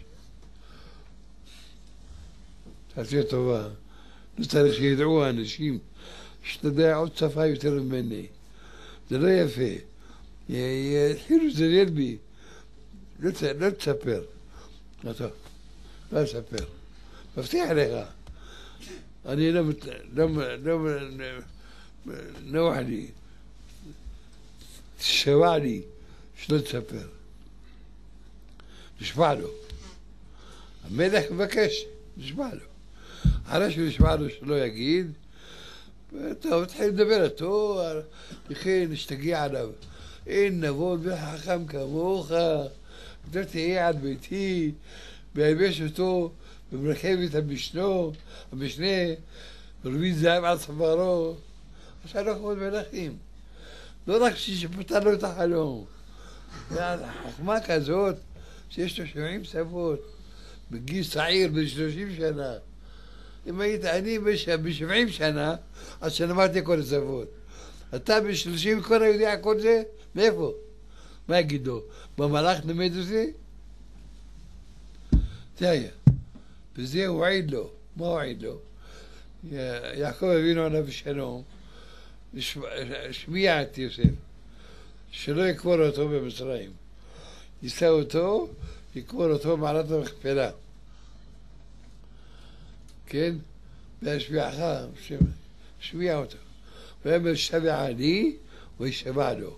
תעשי טובה, לא צריך שידעו האנשים שאתה יודע עוד שפה יותר ממני. זה לא יפה. יתחילו לזלזל בי. לא תספר. לא טוב. לא תספר. מבטיח לך. אני לא... לא... נוח לי. תשבע לי שלא תספר. נשבע לו. המלך מבקש, נשבע לו. אחרי שהוא נשבע לו שלא יגיד, טוב, תתחיל לדבר איתו, לכן נשתגע עליו. אין נבון וחכם כמוך, אתה תהיה עד ביתי, וילבש אותו במרכבת המשנו, המשנה, ורביד זהב על צווארו. עשה לו כבוד מלכים. לא רק שפתר לו את החלום. חכמה כזאת, שיש לו שבעים שפות, בגיל צעיר, בן שלושים שנה. אם היית אני בשבעים שנה, אז שלמדתי כל השפות. אתה בשלושים כבר יודע כל זה? מאיפה? מה יגידו? במלאך לימד אותי? זה היה. וזה הוא עיד לו. מה הוא עיד לו? יעקב אבינו עליו שלום, השמיע את יוסף, שלא יקבור אותו במצרים. יישא אותו, יקבור אותו מעלת המכפלה. כן? והשביעך, השביע אותו. ויאמר שבע לי, וישבע לו.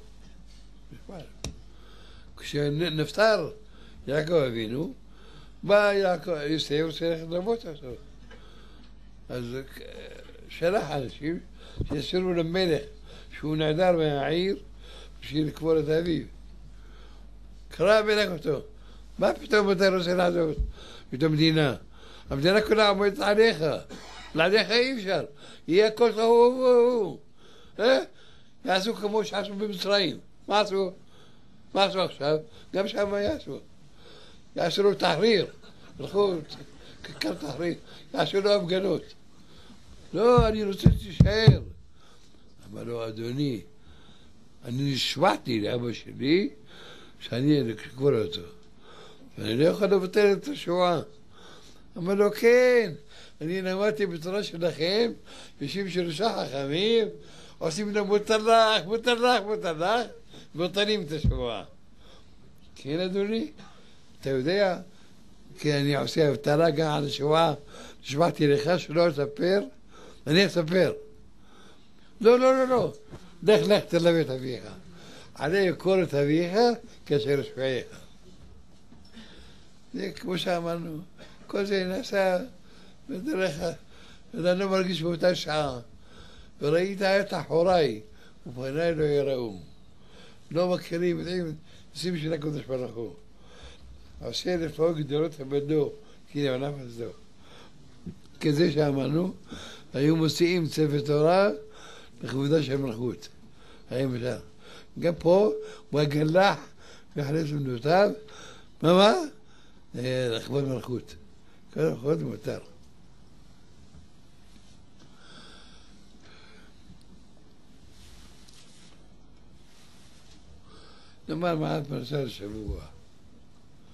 כשנפטר יעקב אבינו, בא יוסף וצריך ללוות אותו. אז שלח אנשים שיסירו למלך שהוא נעדר מהעיר בשביל לקבור את אביו. קרא המלך אותו, מה פתאום אתה רוצה לעזוב את המדינה? המדינה כולה עומדת עליך, בלעדיך אי אפשר, יהיה הכל טוב, אה? יעשו כמו שעשו במצרים, מה עשו? מה עשו עכשיו? גם שם מה יעשו? יעשו לו תחריר, הלכו, כיכר תחריר, יעשו לו הפגנות. לא, אני רוצה שתישאר. אמר לו, אדוני, אני נשבעתי לאבא שלי שאני אקבור אותו, ואני לא יכול לבטל את השבועה. אמר לו, כן, אני למדתי בתורה שלכם, יושבים שלושה חכמים, עושים לו מותר לך, מותר לך, מותר לך, ובטלים את השבועה. כן, אדוני? אתה יודע? כי אני עושה הבטלה גם על השבועה, נשבעתי לך שלא אספר, אני אספר. לא, לא, לא, לא. לך, לך, תלווה את אביך. עלי יקור את אביך כאשר ישבעך. זה כמו שאמרנו, כל זה נעשה בדרך, ואני לא מרגיש באותה שעה. וראית את אחוריי, ופניי לא יראו. לא מכירים, יודעים, עושים בשביל הקדוש ברוך הוא. עושה לפעול גדולות הבדו, כי ענף הזו. כזה שאמרנו, היו מוציאים ספר תורה לכבודה של מלכות. היה משל. גם פה, הוא הגלח והכנס בנותיו, מה מה? לכבוד מלכות. כל לכבוד מותר. נאמר מעט פרשת השבוע.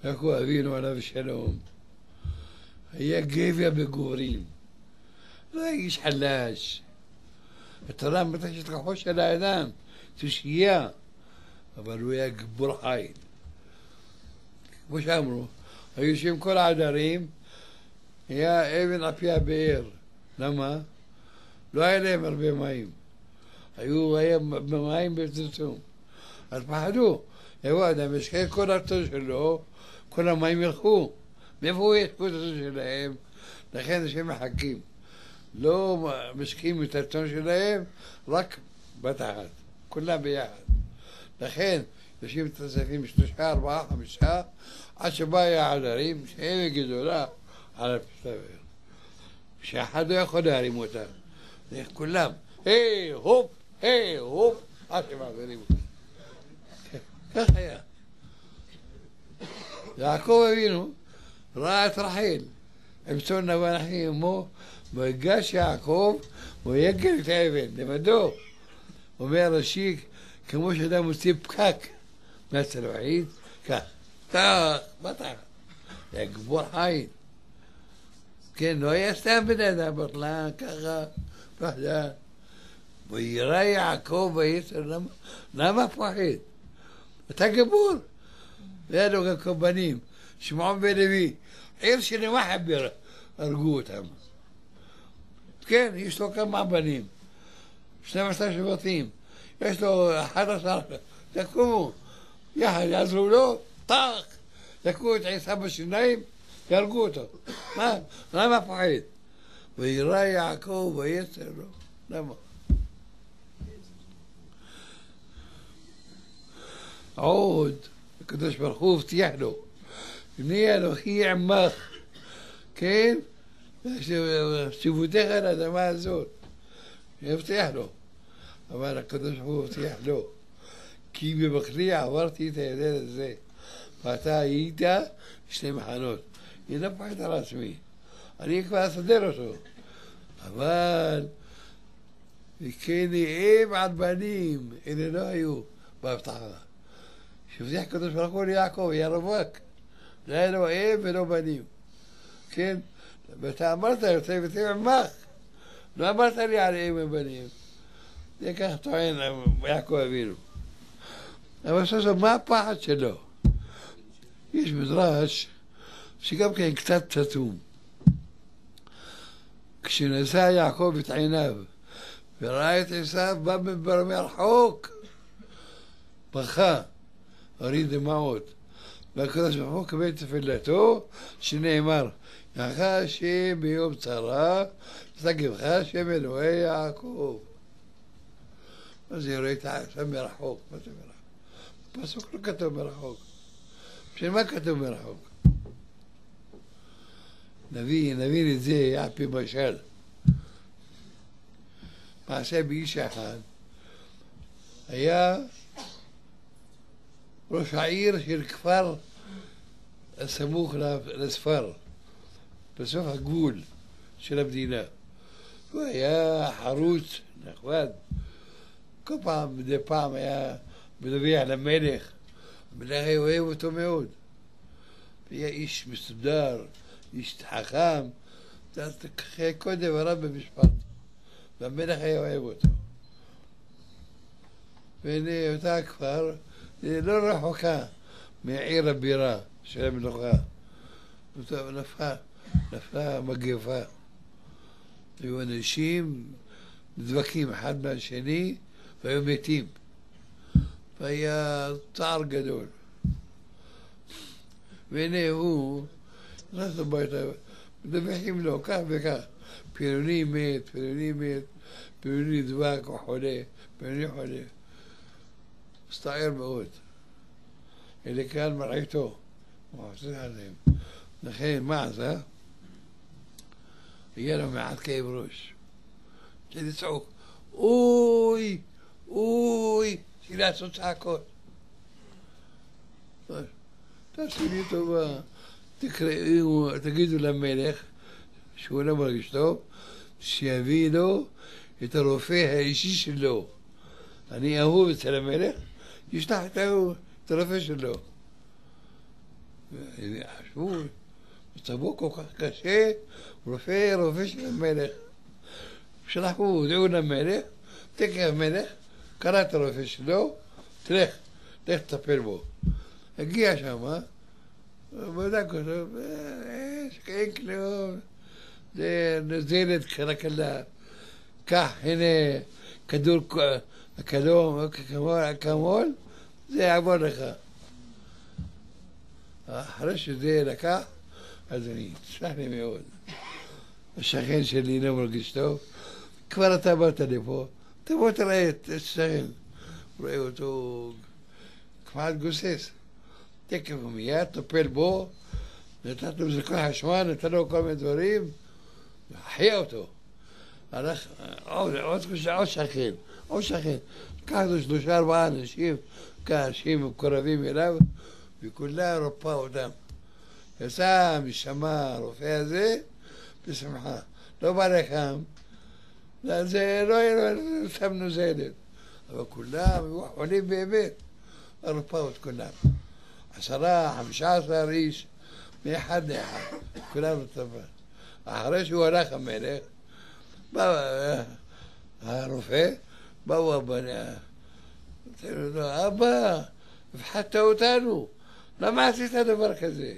יעקב אבינו עליו השלום היה גבר בגורים, לא איש חלש. התורה מתחשת כחוש של האדם, תושייה, אבל הוא היה גיבור חיל. כמו שאמרו, היו יושבים כל העדרים, היה אבן על פי הבאר. למה? לא היה להם הרבה מים. היו, היה מים בצמצום. אז פחדו, יבוא אדם, ישקע כל התור שלו, כל המים ילכו. מאיפה הוא ישקעו את התור שלהם? לכן אנשים מחכים. לא משקיעים את התור שלהם, רק בתחת. כולם ביחד. לכן, יושבים את הספים שלושה, ארבעה, חמישה, עד שבא העדרים, שהם יגידו לה על הפסטבר. שאחד לא יכול להרים אותה. כולם, היי, הופ, היי, הופ, עד שמעבירים אותה. כך היה. יעקב אבינו ראה את רחל, עם צאן ובנחי אמו, ויגש יעקב ויגל את האבן, לבדו. אומר רש"י, כמו שאדם מוציא פקק מהצלוחית, כך, טח, בטח, היה גיבור חיל. כן, לא היה סתם בן אדם בטלן, ככה, פחדה. וירא יעקב ויצר, למה, למה פחד? אתה גיבור. היה לו גם כבנים, שמעון ולוי, עיר שנמה חבר, הרגו אותם. כן, יש לו כמה בנים, שנים עשר שבטים, יש לו אחד עשר, תקומו, יחד יעזרו לו, טח, תקעו את עיסה בשיניים, יהרגו אותו. מה? למה פחד? וירא יעקב ויצר לו. למה? עוד, הקדוש ברוך הוא הבטיח לו, בני אנוכי עמך, כן? שובותיך על האדמה הזאת. הבטיח לו. אבל הקדוש ברוך הוא הבטיח לו. כי במחלי עברתי את הירדן הזה, ואתה היית שני מחנות. אני לא פחד על עצמי. אני כבר אסדר אותו. אבל וכן אם על בנים, אלה לא היו בהבטחה. שהבטיח הקדוש ברוך הוא ליעקב, היה רווק. לא היה לו אם ולא בנים. כן? ואתה אמרת, יוצא יוצא עמך. לא אמרת לי על אם ובנים. זה כך טוען יעקב אבינו. אבל סוף סוף, מה הפחד שלו? יש מדרש שגם כן קצת סתום. כשנשא יעקב את עיניו וראה את עשיו בא מרחוק, בכה, הוריד דמעות. והקדוש ברוך הוא קיבל את תפילתו, שנאמר, יענך השם ביום צרה, תשגבך השם אלוהי יעקב. מה זה רואה את עשיו מרחוק? מה זה מרחוק? פסוק לא כתוב מרחוק. בשביל מה כתוב מרחוק? נביא, נבין את זה על פי משל. מעשה באיש אחד היה ראש העיר של כפר הסמוך לספר, בסוף הגבול של המדינה. הוא היה חרוץ, נחמד. כל פעם, מדי פעם היה מדווח למלך. המלך היה אוהב אותו מאוד. היה איש מסודר, איש חכם, כל דבריו במשפט. והמלך היה אוהב אותו. והנה אותה הכפר, לא רחוקה מעיר הבירה של המלוכה. נפלה, נפלה מגפה. היו אנשים דבקים אחד מהשני והיו מתים. והיה צער גדול. והנה הוא נכנס הביתה, מדווחים לו כך וכך. פלוני מת, פלוני מת, פלוני דבק או חולה, פלוני חולה. מסתער מאוד. אלה כאן מרעיתו, הוא עושה עליהם. לכן, מה עשה? היה לו מעט כאב ראש. זה לצעוק, אוי, אוי, בשביל לעשות צעקות. תעשו לי טובה, תקראו, תגידו למלך, שהוא לא מרגיש טוב, שיביא לו את הרופא האישי שלו. אני אהוב אצל המלך, ישלח את הרופא שלו. חשבו, מצבו כל כך קשה, רופא, רופא של המלך. שלחו, הודיעו למלך, תקף המלך, קרא את הרופא שלו, תלך, תלך תטפל בו. הגיע שמה, בדק אותו, אין כלום, זה נזלת קלה קלה, קח, הנה, כדור, הכדור, אקמול, זה יעבור לך. אחרי שזה לקח, אז אני, תסלח לי מאוד. השכן שלי לא מרגיש טוב, כבר אתה באת לפה, תבוא תראה את השכן. רואה אותו כמעט גוסס. תקף ומיד, טפל בו, נתת לו זריקות חשמל, נתן לו כל מיני דברים, החיה אותו. הלך, עוד, עוד, עוד שכן, עוד שכן. לקח לו שלושה ארבעה אנשים, כאנשים מקורבים אליו, וכולם רפא אותם. יצא משם הרופא הזה בשמחה. לא בא לחם, זה לא היה לו שם נוזלת. אבל כולם היו חולים באמת, רפאו את כולם. עשרה, חמישה עשר איש, מאחד לאחד, כולם רטבה. אחרי שהוא הלך המלך, בא הרופא, באו הבנה, אמרו לו, אבא, הפחדת אותנו, למה עשית דבר כזה?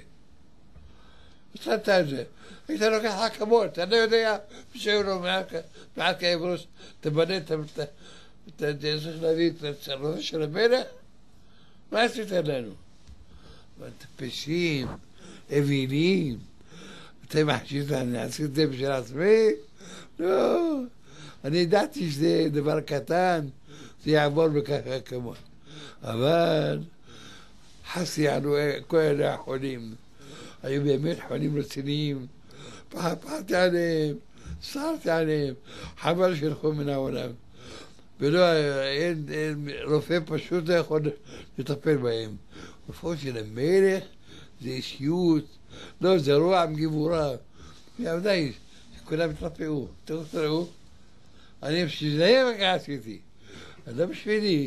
עשית את זה, היית לוקח אקמול, אתה לא יודע, משהו לו מעט כאב ראש, תבנה את ה... אתה צריך להביא את הרופא של המלך? מה עשית לנו? אתם פשים, אבינים, אתם מחשיבים, אני עשיתי את זה בשביל עצמי? לא, אני ידעתי שזה דבר קטן, זה יעבור בככה כמובן. אבל חסי ענו כל אלה החולים, היו באמת חולים רציניים, פחדתי עליהם, סרתי עליהם, חבל שילכו מן העולם. ולא, אין, אין, רופא פשוט לא יכול לטפל בהם. רופאו של המלך זה אישיות, לא, זה רוע גיבורה. ועבדי, כולם התרפאו, תראו, אני בשביל זה רק עשיתי, אז לא בשבילי.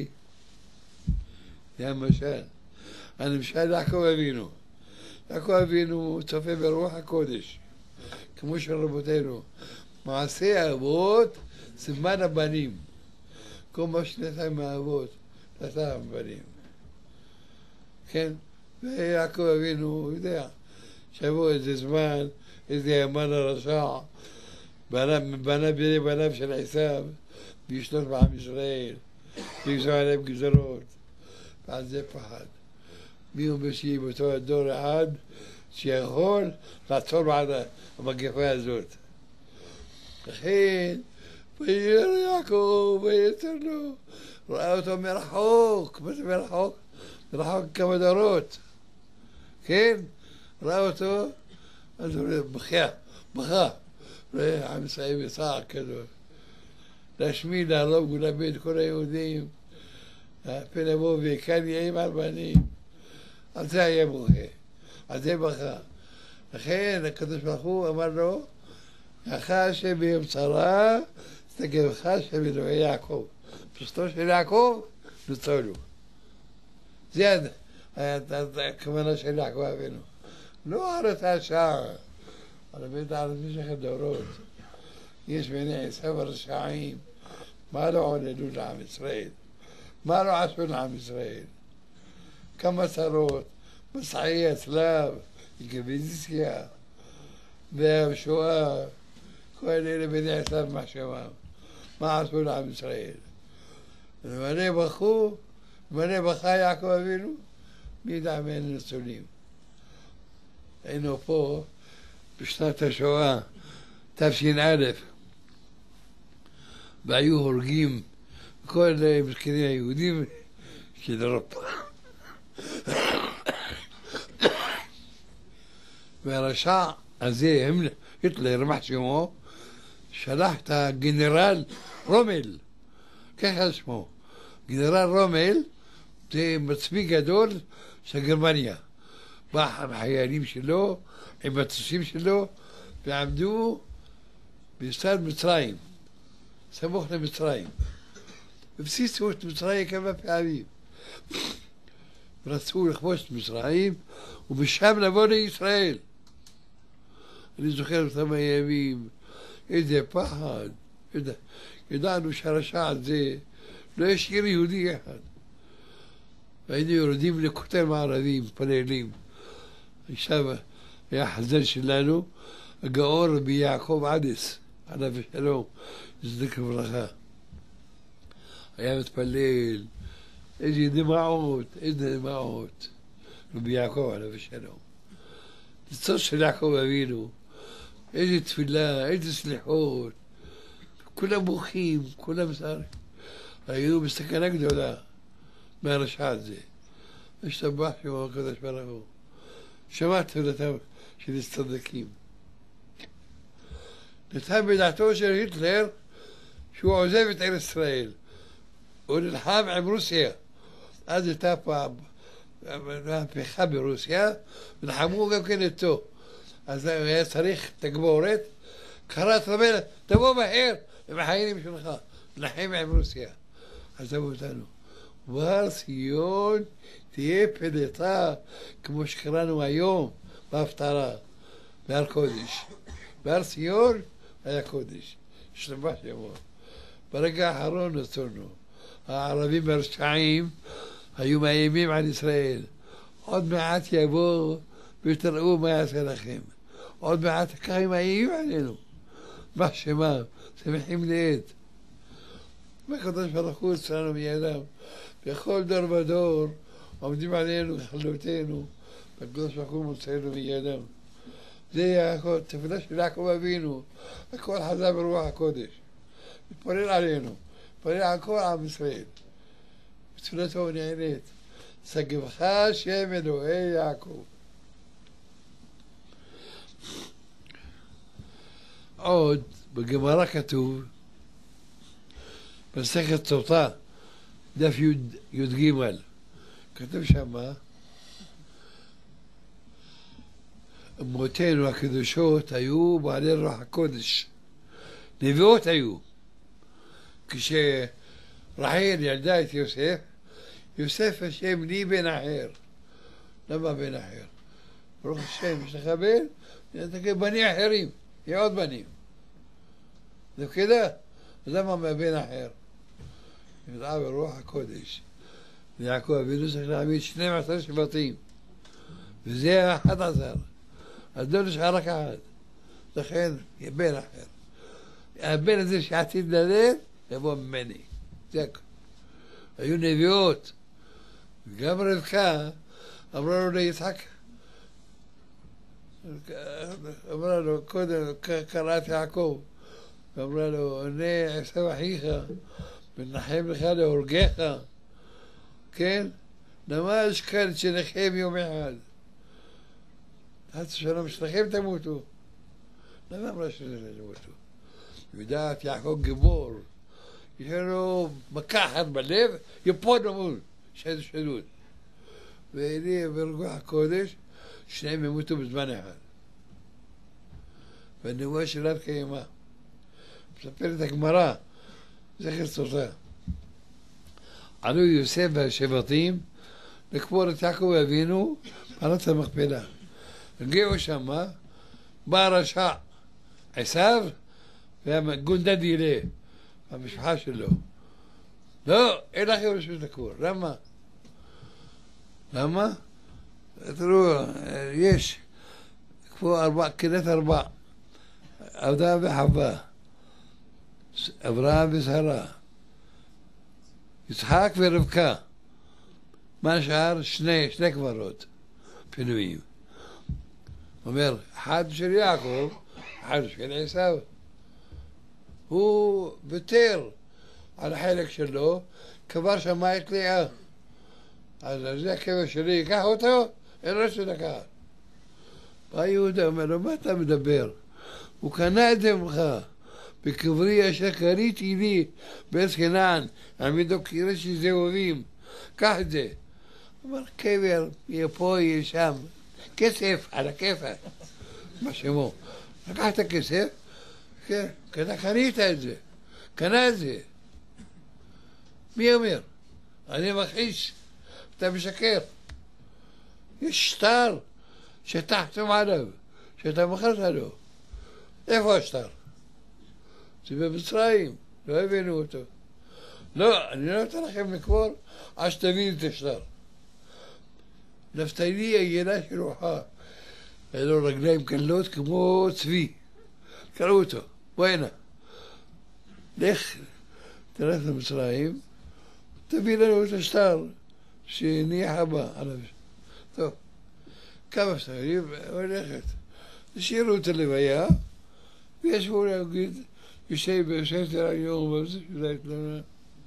זה המשל. אני משל יעקב אבינו. יעקב אבינו צופה ברוח הקודש, כמו של רבותינו. מעשה האבות, סימן הבנים. כל מה שנתן מהאבות, נתן הבנים. כן? ויעקב אבינו יודע, שבוא איזה זמן, איזה ימן הרשע, בנה בידי בניו של עשיו, וישלוט בעם ישראל, ויגזור עליהם גזרות, ועל זה פחד. מי אומר שיהיה באותו הדור אחד שיכול לעצור בעד המגפה הזאת. לכן, וירא יעקב ויצר לו, ראה אותו מרחוק, מה זה מרחוק? מרחוק כמה דורות, כן? ראה אותו, אז הוא בכה, בכה, ראה עם ישראל בצער כזאת. להשמיד, להרוג ולאבד את כל היהודים, פן לבוא וכאן יאים על בנים. על זה היה בוכה, על זה בכה. לכן הקדוש ברוך הוא אמר לו, לך השם ביום צרה, תגבך השם אלוהי יעקב. פשוטו של יעקב, נצולו. זה הכוונה של יעקב אבינו. לא ארץ השער, על בית על משך הדורות. יש בני עשיו הרשעים, מה לא עוללו לעם ישראל? מה לא עשו לעם ישראל? כמה צרות, מסעי הצלב, אינקוויזיציה, והשואה, כל אלה בני עשיו מחשבם. מה עשו לעם ישראל? ומלא בכו, ומלא בכה יעקב אבינו, מי ידע מהם ניצולים. היינו פה בשנת השואה, תש"א, והיו הורגים כל מסכנים היהודים של אירופה. והרשע הזה, היטלר, מה שמו, שלח את הגנרל רומל, ככה שמו. גנרל רומל זה מצביא גדול של גרמניה. בא החיילים שלו, עם מטוסים שלו, ועמדו בסד מצרים, סמוך למצרים. הפציצו את מצרים כמה פעמים. רצו לכבוש את מצרים, ומשם לבוא לישראל. אני זוכר אותם הימים, איזה פחד. ידע, ידענו שהרשע הזה לא ישאיר יהודי אחד. והיינו יורדים לכותל מערבים, פנלים. עכשיו היה חזן שלנו, הגאור רבי יעקב עדס, עליו ושלום, זכר וברכה. היה מתפלל, איזה דמעות, איזה דמעות. רבי יעקב עליו ושלום. ניצוץ של יעקב אבינו, איזה תפילה, איזה סליחות. כולם בוכים, כולם סערים. היו בסכנה גדולה מהרשע הזה. השתבח שמו הקדוש ברוך הוא. שמע תפילתם של הצדיקים. נתן בדעתו של היטלר שהוא עוזב את ארץ ישראל. הוא נלחם עם רוסיה. אז הייתה פעם מהפכה ברוסיה, ונלחמו גם כן איתו. אז היה צריך תגבורת, קראת למלך, תבוא מהר עם החיילים שלך, נלחם עם רוסיה. עזבו אותנו. ובהר ציון תהיה פדתה, כמו שקראנו היום בהפטרה, בהר קודש. בהר ציון היה קודש, השתבח שמו. ברגע האחרון נצרנו. הערבים הרשעים היו מאיימים על ישראל. עוד מעט יבוא ותראו מה יעשה לכם. עוד מעט ככה הם מאיימים עלינו. מה שמה? שמחים לעת. והקדוש ברוך הוא אצלנו מידם. בכל דור ודור עומדים עלינו לכלותנו. והקדוש ברוך הוא מוצאנו מידם. זה התפילה של יעקב אבינו. הכל חזר ברוח הקודש. מתפלל עלינו. מתפלל על כל עם ישראל. בתפילתו נענית. שגבך שם אלוהי יעקב. עוד בגמרא כתוב, במסכת סוטה, דף י"ג, כתוב שמה, אמותינו הקדושות היו בעלי רוח הקודש, נביאות היו. כשרחל ילדה את יוסף, יוסף השם לי בן אחר. למה בן אחר? ברוך השם, יש לך בן? תגיד בנים אחרים, יהיה עוד בנים. זה כדאי, אז למה מהבן אחר? נדעה ברוח הקודש. ויעקב אבינו צריך להעמיד שנים עשר שבטים. וזה אחד עשר. אז לא נשאר רק אחד. לכן, יהיה בן אחר. הבן הזה שעתיד ללדת, יבוא ממני. זה הכל. היו נביאות. וגם רבקה אמרה לו ליצחק, אמרה לו, קודם קראת יעקב, ואמרה לו, ענה עשו אחיך, ונחם לך להורגך, כן? ממש כאן שנחם יום אחד. חס ושלום, שלכם תמותו. למה אמרה שלכם תמותו? יודעת, יעקב גיבור, יש לנו מכה אחת בלב, יפול נמול, שד שדוד. והנה ברוח הקודש, שניהם ימותו בזמן אחד. והנבואה שלה קיימה. מספרת הגמרא, זכר סוטה. עלו יוסף והשבטים לקבור את יעקב אבינו מערת המכפלה. הגיעו שמה, בא הרשע עשיו והגונדד ילה, המשפחה שלו. לא, אין לכם רשות לקבור. למה? למה? תראו, יש כמו ארבע, קנת ארבע, אדם וחווה, אברהם ושרה, יצחק ורבקה. מה נשאר? שני, שני קברות פנויים. אומר, אחד של יעקב, אחד של עשיו. הוא ויתר על החלק שלו, קבר שמה את לאה. אז זה הקבר שלי, ייקח אותו, אין רשות לקחת. בא יהודה אומר לו, מה אתה מדבר? הוא קנה את זה ממך. בקברי אשר קניתי לי בארץ כנען, העמידו קרש זהובים, קח את זה. הוא אומר, קבר, יהיה פה, יהיה שם. כסף, על הכיפה. מה שמו. לקח את הכסף, כן, אתה קנית את זה. קנה את זה. מי אומר? אני מכחיש. אתה משקר. יש שטר שאתה חתום עליו, שאתה מכרת לו. איפה השטר? זה במצרים, לא הבינו אותו. לא, אני לא נותן לכם לקבור עד שתבינו את השטר. נפתלי עיינה של רוחה. היה לו רגליים קלות כמו צבי. קראו אותו, בוא הנה. לך, תלך למצרים, תביא לנו את השטר שניח הבא עליו. טוב, כמה שטרים, הולכת. השאירו את הלוויה, וישבו להגיד, יושב ביושבת על היום, וזה שזה התלונה.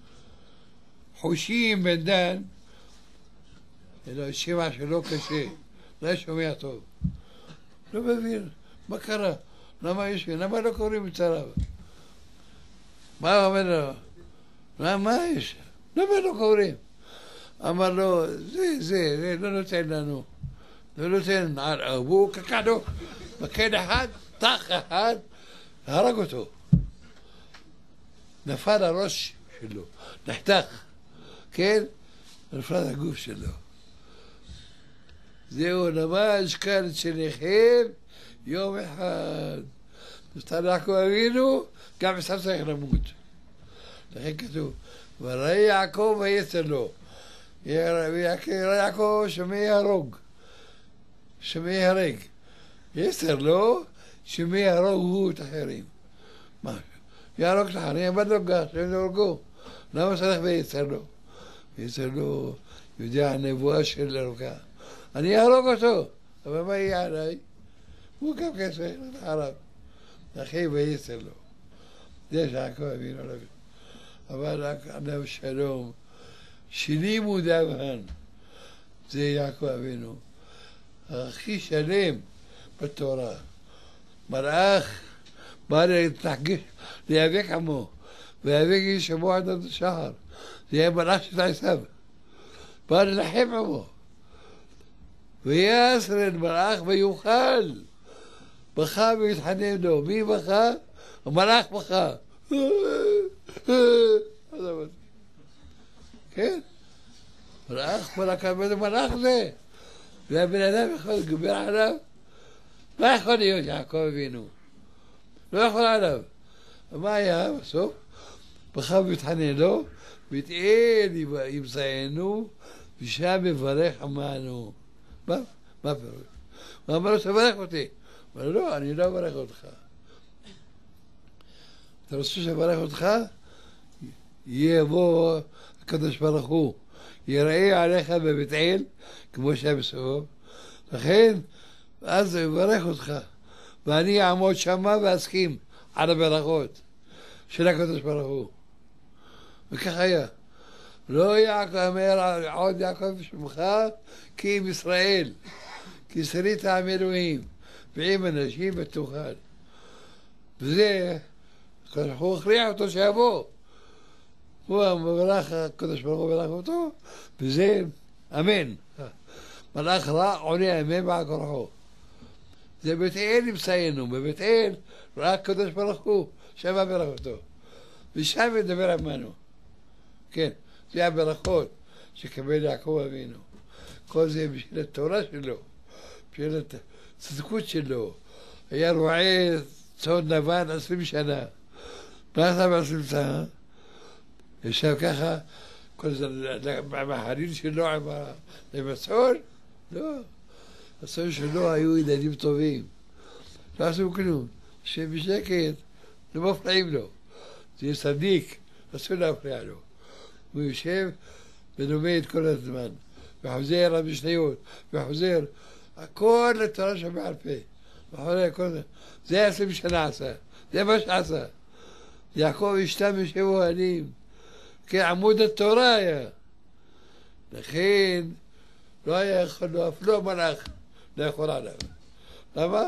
חושים בן דן, אלא השמע שלו קשה, לא שומע טוב. לא מבין, מה קרה? למה יש לי? למה לא קוראים את הרב? מה הוא אומר לו? מה, מה יש? למה לא קוראים? אמר לו, זה, זה, זה לא נותן לנו. לא נותן, והוא קקע לו, מקד אחד, טח אחד, הרג אותו. נפל הראש שלו, נחתך, כן? נפל הגוף שלו. זהו ממש כאן שניכם יום אחד. נפטר יעקב אבינו, גם עשיו צריך למות. לכן כתוב, וראה יעקב ויצר לו. וראה יעקב שמי יהרוג. שמי יהרג. יצר לו, שמי יהרוג הוא את אחרים. מה? יהרוג את אחרים, אבל לא גש, הם יהרגו. למה צריך ויצר לו? ויצר לו, יודע הנבואה של אלוקה. אני אהרוג אותו, אבל מה יהיה עליי? הוא גם כסף, עליו. אחי ויצר לו. זה שיעקב אבינו עליו. אבל עליו שלום. שלימו דבהן. זה יעקב אבינו. הכי שלם בתורה. מלאך בא להתנגש, להיאבק עמו. והיאבק ישמעו עד עד השחר. זה היה מלאך של עשיו. בא לנחם עמו. ויעשר את מלאך ויוכל. בכה והתחנן לו. מי בכה? המלאך בכה. כן? מלאך, מלאך, מלאך זה. והבן אדם יכול לגבר עליו? לא יכול להיות יעקב אבינו. לא יכול עליו. ומה היה בסוף? בכה והתחנן לו, ותאל ימצאנו, ושם מברך עמנו. מה? מה פירוש? הוא אמר לו, תברך אותי. הוא אמר לו, לא, אני לא אברך אותך. אתה רוצה שברך אותך? יבוא הקדוש ברוך הוא, יראה עליך בבית אל, כמו שהיה בסוף, לכן, אז הוא יברך אותך, ואני אעמוד שמה ואסכים על הברכות של הקדוש ברוך הוא. וכך היה. לא יעקב אומר עוד יעקב בשמך, כי עם ישראל, כי שרית עם אלוהים, ועם אנשים ותוכל. וזה, הוא הכריע אותו שיבוא. הוא המלאך הקדוש ברוך הוא ברך אותו, וזה אמן. מלאך רע עונה אמן בעל כורחו. זה בית אל נמצאנו, בבית אל רק הקדוש ברוך הוא, שם ברך אותו. ושם ידבר עמנו. כן, זה הברכות שקבל יעקב אבינו. כל זה בשביל התורה שלו, בשביל הצדקות שלו. היה רועה צאן לבן עשרים שנה. מה עשה בעשרים שנה? ישב ככה, כל זה עם החליל שלו, עם הצאן? לא. הצאן שלו היו ילדים טובים. לא עשו כלום. שבשקט, לא מפריעים לו. זה יהיה צדיק, אסור להפריע לו. הוא יושב ולומד כל הזמן, וחוזר למשניות, וחוזר, הכל לתורה שבעל פה. וחוזר כל זה. זה עשרים שנה עשה, זה מה שעשה. יעקב השתמש עם אוהלים, כעמוד התורה היה. לכן, לא היה יכול לו, אף לא מלאך, לא יכול עליו. למה?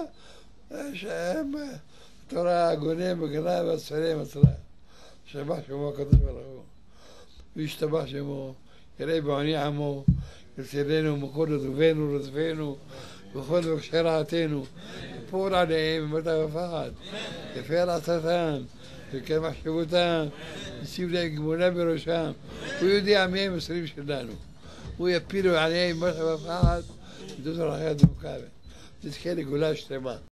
שם התורה גונם וגנב ועצלם עצלה. שבח שמו הקדוש ברוך הוא. וישתבח שמו, יראה בעוני עמו, יצילנו מכל עזובנו רדפנו, וכל מבקשי רעתנו, יפול עליהם במטה ופחד, יפר עצתם, יקר מחשבותם, ישים להם גמולה בראשם, הוא יודע מי הם עשרים שלנו, הוא יפילו עליהם במטה ופחד, ודות רחי הדמוקה. תזכה לגאולה שלמה.